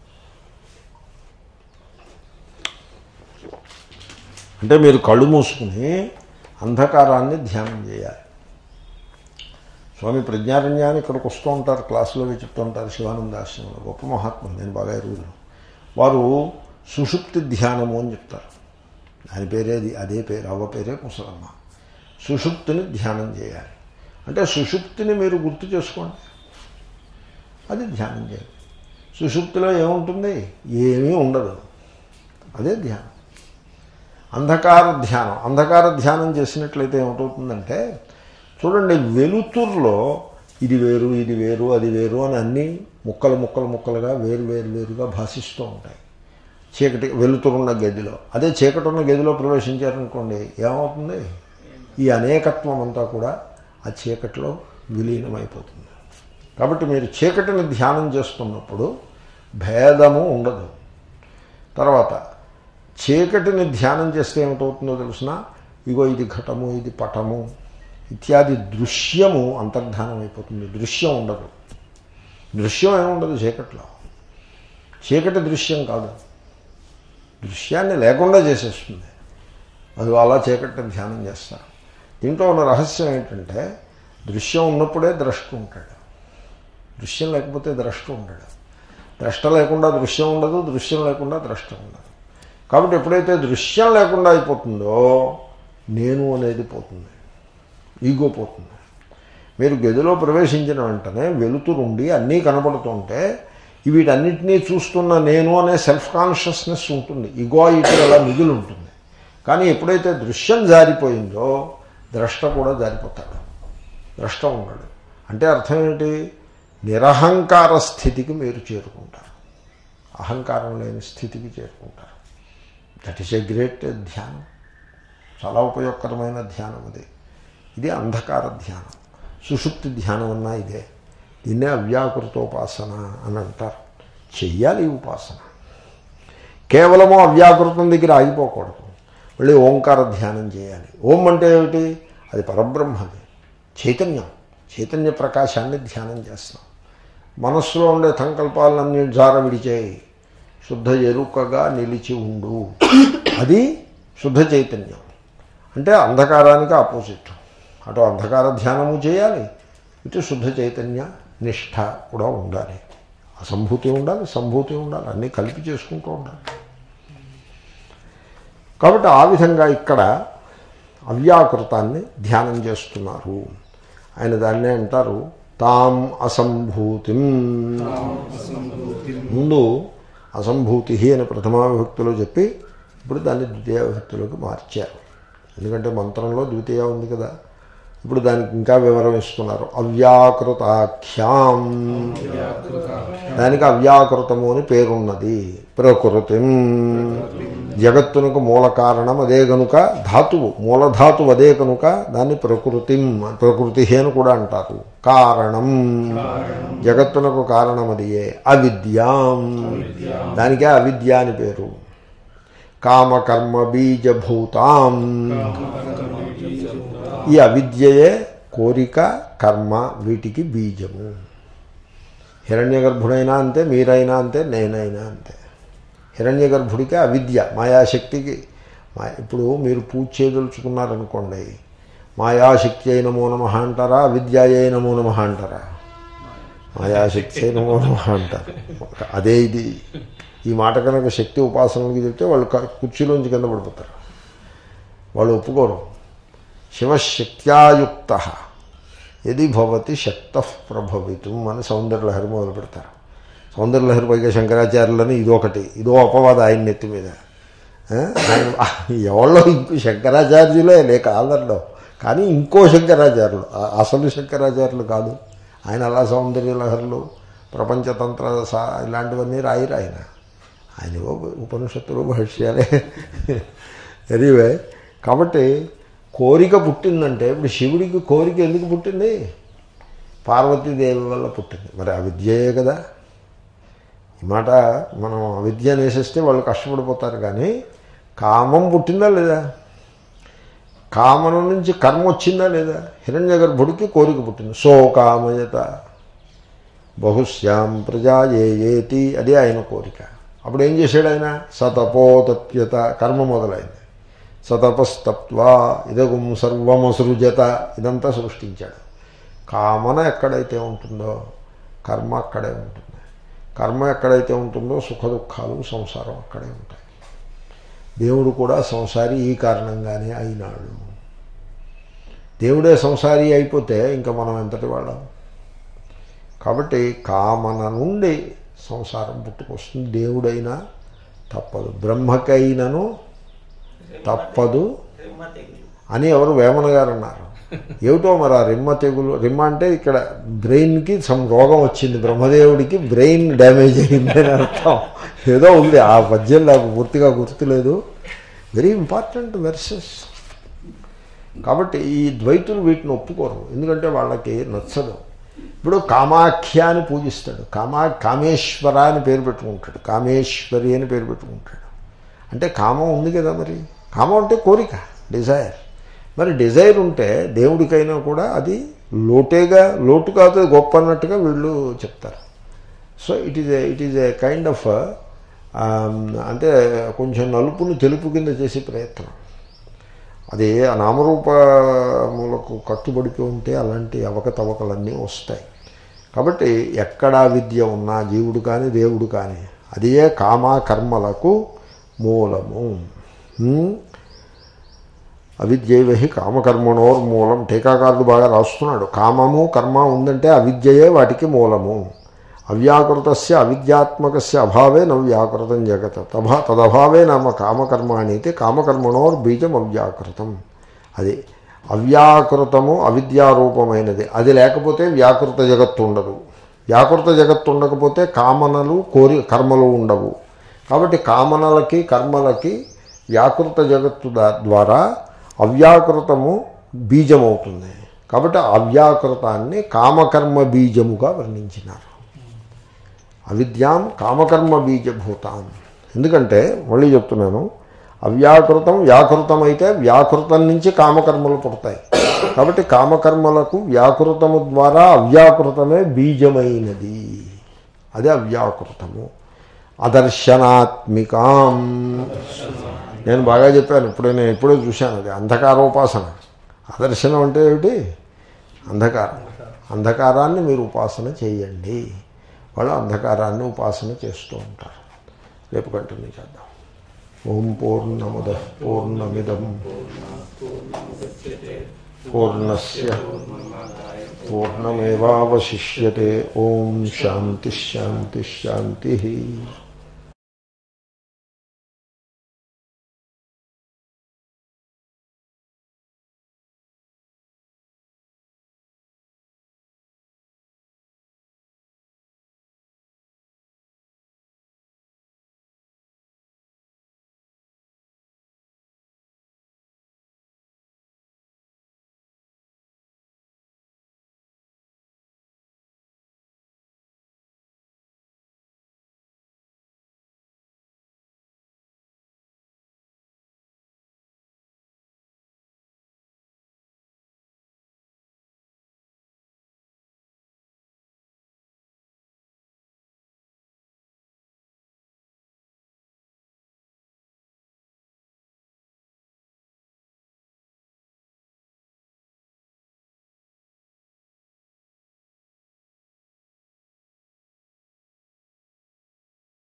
అంటే మీరు కళ్ళు మూసుకుని అంధకారాన్ని ధ్యానం చేయాలి. స్వామి ప్రజ్ఞారణ్యాన్ని ఇక్కడికి వస్తూ ఉంటారు, క్లాసులో చెప్తూ ఉంటారు. శివానంద ఆశ్రమంలో గొప్ప మహాత్ములు, నేను బాగా ఎరుగులు. వారు సుషుప్తి ధ్యానము అని చెప్తారు. దాని పేరేది, అదే పేరు, అవ్వ పేరే ముసలమ్మ. సుషుప్తిని ధ్యానం చేయాలి అంటే సుషుప్తిని మీరు గుర్తు చేసుకోండి, అది ధ్యానం చేయాలి. సుషుప్తిలో ఏముంటుంది? ఏమీ ఉండదు, అదే ధ్యానం. అంధకార ధ్యానం, అంధకార ధ్యానం చేసినట్లయితే ఏమిటవుతుందంటే, చూడండి వెలుతురులో ఇది వేరు ఇది వేరు అది వేరు అని అన్నీ ముక్కలు ముక్కలు ముక్కలుగా వేరు వేరు వేరుగా భాషిస్తూ ఉంటాయి. చీకటి వెలుతురున్న గదిలో, అదే చీకటి ఉన్న గదిలో ప్రవేశించారనుకోండి, ఏమవుతుంది? ఈ అనేకత్వం అంతా కూడా ఆ చీకటిలో విలీనమైపోతుంది. కాబట్టి మీరు చీకటిని ధ్యానం చేస్తున్నప్పుడు భేదము ఉండదు. తర్వాత చీకటిని ధ్యానం చేస్తే ఏమిటవుతుందో తెలిసిన, ఇగో ఇది ఘటము ఇది పటము ఇత్యాది దృశ్యము అంతర్ధానం అయిపోతుంది. దృశ్యం ఉండదు. దృశ్యం ఏముండదు చీకట్లో. చీకటి దృశ్యం కాదు, దృశ్యాన్ని లేకుండా చేసేస్తుంది. అది అలా చీకటిని ధ్యానం చేస్తారు. దీంట్లో ఉన్న రహస్యం ఏంటంటే, దృశ్యం ఉన్నప్పుడే ద్రష్ట ఉంటాడు, దృశ్యం లేకపోతే ద్రష్ట ఉంటాడు. ద్రష్ట లేకుండా దృశ్యం ఉండదు, దృశ్యం లేకుండా ద్రష్ట ఉండదు. కాబట్టి ఎప్పుడైతే దృశ్యం లేకుండా అయిపోతుందో నేను అనేది పోతుంది, ఈగో పోతుంది. మీరు గదిలో ప్రవేశించిన వెంటనే వెలుతురుండి అన్నీ కనపడుతుంటే వీటన్నిటినీ చూస్తున్న నేను అనే సెల్ఫ్ కాన్షియస్నెస్ ఉంటుంది, ఈగో ఇటు అలా మిగిలి ఉంటుంది. కానీ ఎప్పుడైతే దృశ్యం జారిపోయిందో ద్రష్ట కూడా జారిపోతాడు, ద్రష్ట ఉన్నాడు. అంటే అర్థం ఏంటి? నిరహంకార స్థితికి మీరు చేరుకుంటారు, అహంకారం లేని స్థితికి చేరుకుంటారు. దట్ ఈస్ ఏ గ్రేట్ ధ్యానం, చాలా ఉపయోగకరమైన ధ్యానం అది. ఇది అంధకార ధ్యానం. సుషుప్తి ధ్యానం అన్నా ఇదే. దీన్నే అవ్యాకృతోపాసన అని అంటారు. చెయ్యాలి ఈ ఉపాసన. కేవలము అవ్యాకృతం దగ్గర ఆగిపోకూడదు, మళ్ళీ ఓంకార ధ్యానం చేయాలి. ఓం అంటే ఏమిటి? అది పరబ్రహ్మది, చైతన్యం, చైతన్య ప్రకాశాన్ని ధ్యానం చేస్తాం. మనస్సులో ఉండే సంకల్పాలన్నీ జార విడిచేయి, శుద్ధ ఎరుకగా నిలిచి ఉండు, అది శుద్ధ చైతన్యం. అంటే అంధకారానికి ఆపోజిట్. అటు అంధకార ధ్యానము చేయాలి, ఇటు శుద్ధ చైతన్య నిష్ఠ కూడా ఉండాలి. అసంభూతి ఉండాలి, సంభూతి ఉండాలి, అన్నీ కలిపి చేసుకుంటూ ఉండాలి. కాబట్టి ఆ విధంగా ఇక్కడ అవ్యాకృతాన్ని ధ్యానం చేస్తున్నారు. ఆయన దాన్నే అంటారు తాం అసంభూతిం. ముందు అసంభూతి అని ప్రథమా విభక్తిలో చెప్పి ఇప్పుడు దాన్ని ద్వితీయ విభక్తిలోకి మార్చారు. ఎందుకంటే మంత్రంలో ద్వితీయ ఉంది కదా, ఇప్పుడు దానికి ఇంకా వివరం ఇస్తున్నారు. అవ్యాకృతాఖ్యాం, దానికి అవ్యాకృతము అని పేరున్నది. ప్రకృతిం, జగత్తునకు మూల కారణం అదే కనుక, ధాతువు మూలధాతువు అదే కనుక దాన్ని ప్రకృతిం ప్రకృతి అని కూడా అంటారు. కారణం, జగత్తునకు కారణం అదియే. అవిద్యాం, దానికే అవిద్య అని పేరు. కామకర్మ బీజభూతాం, ఈ అవిద్యయే కోరిక కర్మ వీటికి బీజము. హిరణ్య గర్భుడైనా అంతే, మీరైనా అంతే, నేనైనా అంతే. హిరణ్య గర్భుడికి అవిద్య, మాయాశక్తికి. మా ఇప్పుడు మీరు పూజ చేయదలుచుకున్నారనుకోండి, మాయాశక్తి అయిన నమో నమః అంటారా, అవిద్య అయిన నమో నమః అంటారా? మాయాశక్తి అయిన నమో నమః అంటారు. అదే ఇది. ఈ మాట కనుక శక్తి ఉపాసనలకి చెప్తే వాళ్ళు కుర్చీలోంచి కింద పడిపోతారు, వాళ్ళు ఒప్పుకోరు. శివశక్త్యాయుక్త యది భవతి శక్త ప్రభవితం అని సౌందర్యలహరి మొదలు పెడతారు. సౌందర్యలహరి పైగా శంకరాచార్యులని ఇదొకటి, ఇదో అపవాద ఆయన నెత్తి మీద. ఎవరో ఇంకో శంకరాచార్యులే లేక ఆదరలో, కానీ ఇంకో శంకరాచార్యులు, అసలు శంకరాచార్యులు కాదు. ఆయన అలా సౌందర్యలహరులు ప్రపంచతంత్ర సా ఇలాంటివన్నీ రాయిరు ఆయన. ఆయన ఉపనిషత్తులు భాష్యాలే. ఎనీవే, కాబట్టి కోరిక పుట్టిందంటే ఇప్పుడు శివుడికి కోరిక ఎందుకు పుట్టింది? పార్వతీదేవి వల్ల పుట్టింది. మరి అవిద్యయే కదా. ఈ మాట మనం అవిద్య నేసేస్తే వాళ్ళు కష్టపడిపోతారు. కానీ కామం పుట్టిందా లేదా? కామం నుంచి కర్మ వచ్చిందా లేదా? హిరణ్య గర్భుడికి కోరిక పుట్టింది. సో కామయత బహుశ్యాం ప్రజాయేతి, అదే ఆయన కోరిక. అప్పుడు ఏం చేశాడు ఆయన? సతపోతప్యత, కర్మ మొదలైంది. సతపస్తప్వా ఇదగుం సర్వమసృజత, ఇదంతా సృష్టించాడు. కామన ఎక్కడైతే ఉంటుందో కర్మ అక్కడే ఉంటుంది. కర్మ ఎక్కడైతే ఉంటుందో సుఖ దుఃఖాలు సంసారం అక్కడే ఉంటాయి. దేవుడు కూడా సంసారి ఈ కారణంగానే అయినాడు. దేవుడే సంసారి అయిపోతే ఇంకా మనం ఎంతటి వాళ్ళం? కాబట్టి కామన నుండి సంసారం పుట్టుకొస్తుంది. దేవుడైనా తప్పదు, బ్రహ్మకైనను తప్పదు అని ఎవరు వేమన గారు అన్నారు. ఏమిటో మరి ఆ రిమ్మ తెగులు, రిమ్మ అంటే ఇక్కడ బ్రెయిన్కి సమ్ రోగం వచ్చింది, బ్రహ్మదేవుడికి బ్రెయిన్ డ్యామేజ్ అయింది అని అర్థం. ఏదో ఉంది ఆ పద్యం, నాకు పూర్తిగా గుర్తులేదు. Very important verses. కాబట్టి ఈ ద్వైతులు వీటిని ఒప్పుకోరు, ఎందుకంటే వాళ్ళకి నచ్చదు. ఇప్పుడు కామాఖ్య అని పూజిస్తాడు, కామా కామేశ్వర అని పేరు పెట్టుకుంటాడు, కామేశ్వరి అని పేరు పెట్టుకుంటాడు. అంటే కామం ఉంది కదా, మరి కామం అంటే కోరిక, డిజైర్. మరి డిజైర్ ఉంటే దేవుడికైనా కూడా అది లోటేగా, లోటు కాదు గొప్ప అన్నట్టుగా వీళ్ళు చెప్తారు. So it is it is a kind of అంటే కొంచెం నలుపుని తెలుపు కింద చేసే ప్రయత్నం. అది ఆ నామరూపములకు కట్టుబడిపోయి ఉంటే అలాంటి అవకతవకలన్నీ వస్తాయి. కాబట్టి ఎక్కడా విద్య ఉన్నా జీవుడు కానీ దేవుడు కానీ అదే కామ కర్మలకు మూలము. అవిద్యైవహి కామకర్మణోర్మూలం. టీకాకారుడు బాగా రాస్తున్నాడు. కామము కర్మ ఉందంటే అవిద్యయే వాటికి మూలము. అవ్యాకృతస్య అవిద్యాత్మకస్య అభావే నవ్యాకృతం జగత్ తభా తదభావే నామ కామకర్మ అనేది కామకర్మణోర్ బీజం అవ్యాకృతం. అది అవ్యాకృతము అవిద్యారూపమైనది. అది లేకపోతే వ్యాకృత జగత్తు ఉండదు. వ్యాకృత జగత్తు ఉండకపోతే కామనలు కోరి కర్మలు ఉండవు. కాబట్టి కామనలకి కర్మలకి వ్యాకృత జగత్తు ద్వారా అవ్యాకృతము బీజమవుతుంది. కాబట్టి అవ్యాకృతాన్ని కామకర్మ బీజముగా వర్ణించినారు. అవిద్యాం కామకర్మ బీజభూతాం. ఎందుకంటే మళ్ళీ చెప్తున్నాను, అవ్యాకృతం వ్యాకృతం అయితే వ్యాకృతం నుంచి కామకర్మలు పుడతాయి. కాబట్టి కామకర్మలకు వ్యాకృతము ద్వారా అవ్యాకృతమే బీజమైనది. అదే అవ్యాకృతము. అదర్శనాత్మికాం. నేను బాగా చెప్పాను, ఇప్పుడే నేను ఎప్పుడో చూశాను. అది అంధకారోపాసన. అదర్శనం అంటే ఏమిటి? అంధకారం. అంధకారాన్ని మీరు ఉపాసన చేయండి. వాళ్ళు అంధకారాన్ని ఉపాసన చేస్తూ ఉంటారు. రేపు కంటిన్యూ చేద్దాం. ఓం పూర్ణముద పూర్ణమిదం పూర్ణస్య పూర్ణమేవావశిష్యతే. ఓం శాంతి శాంతి శాంతి.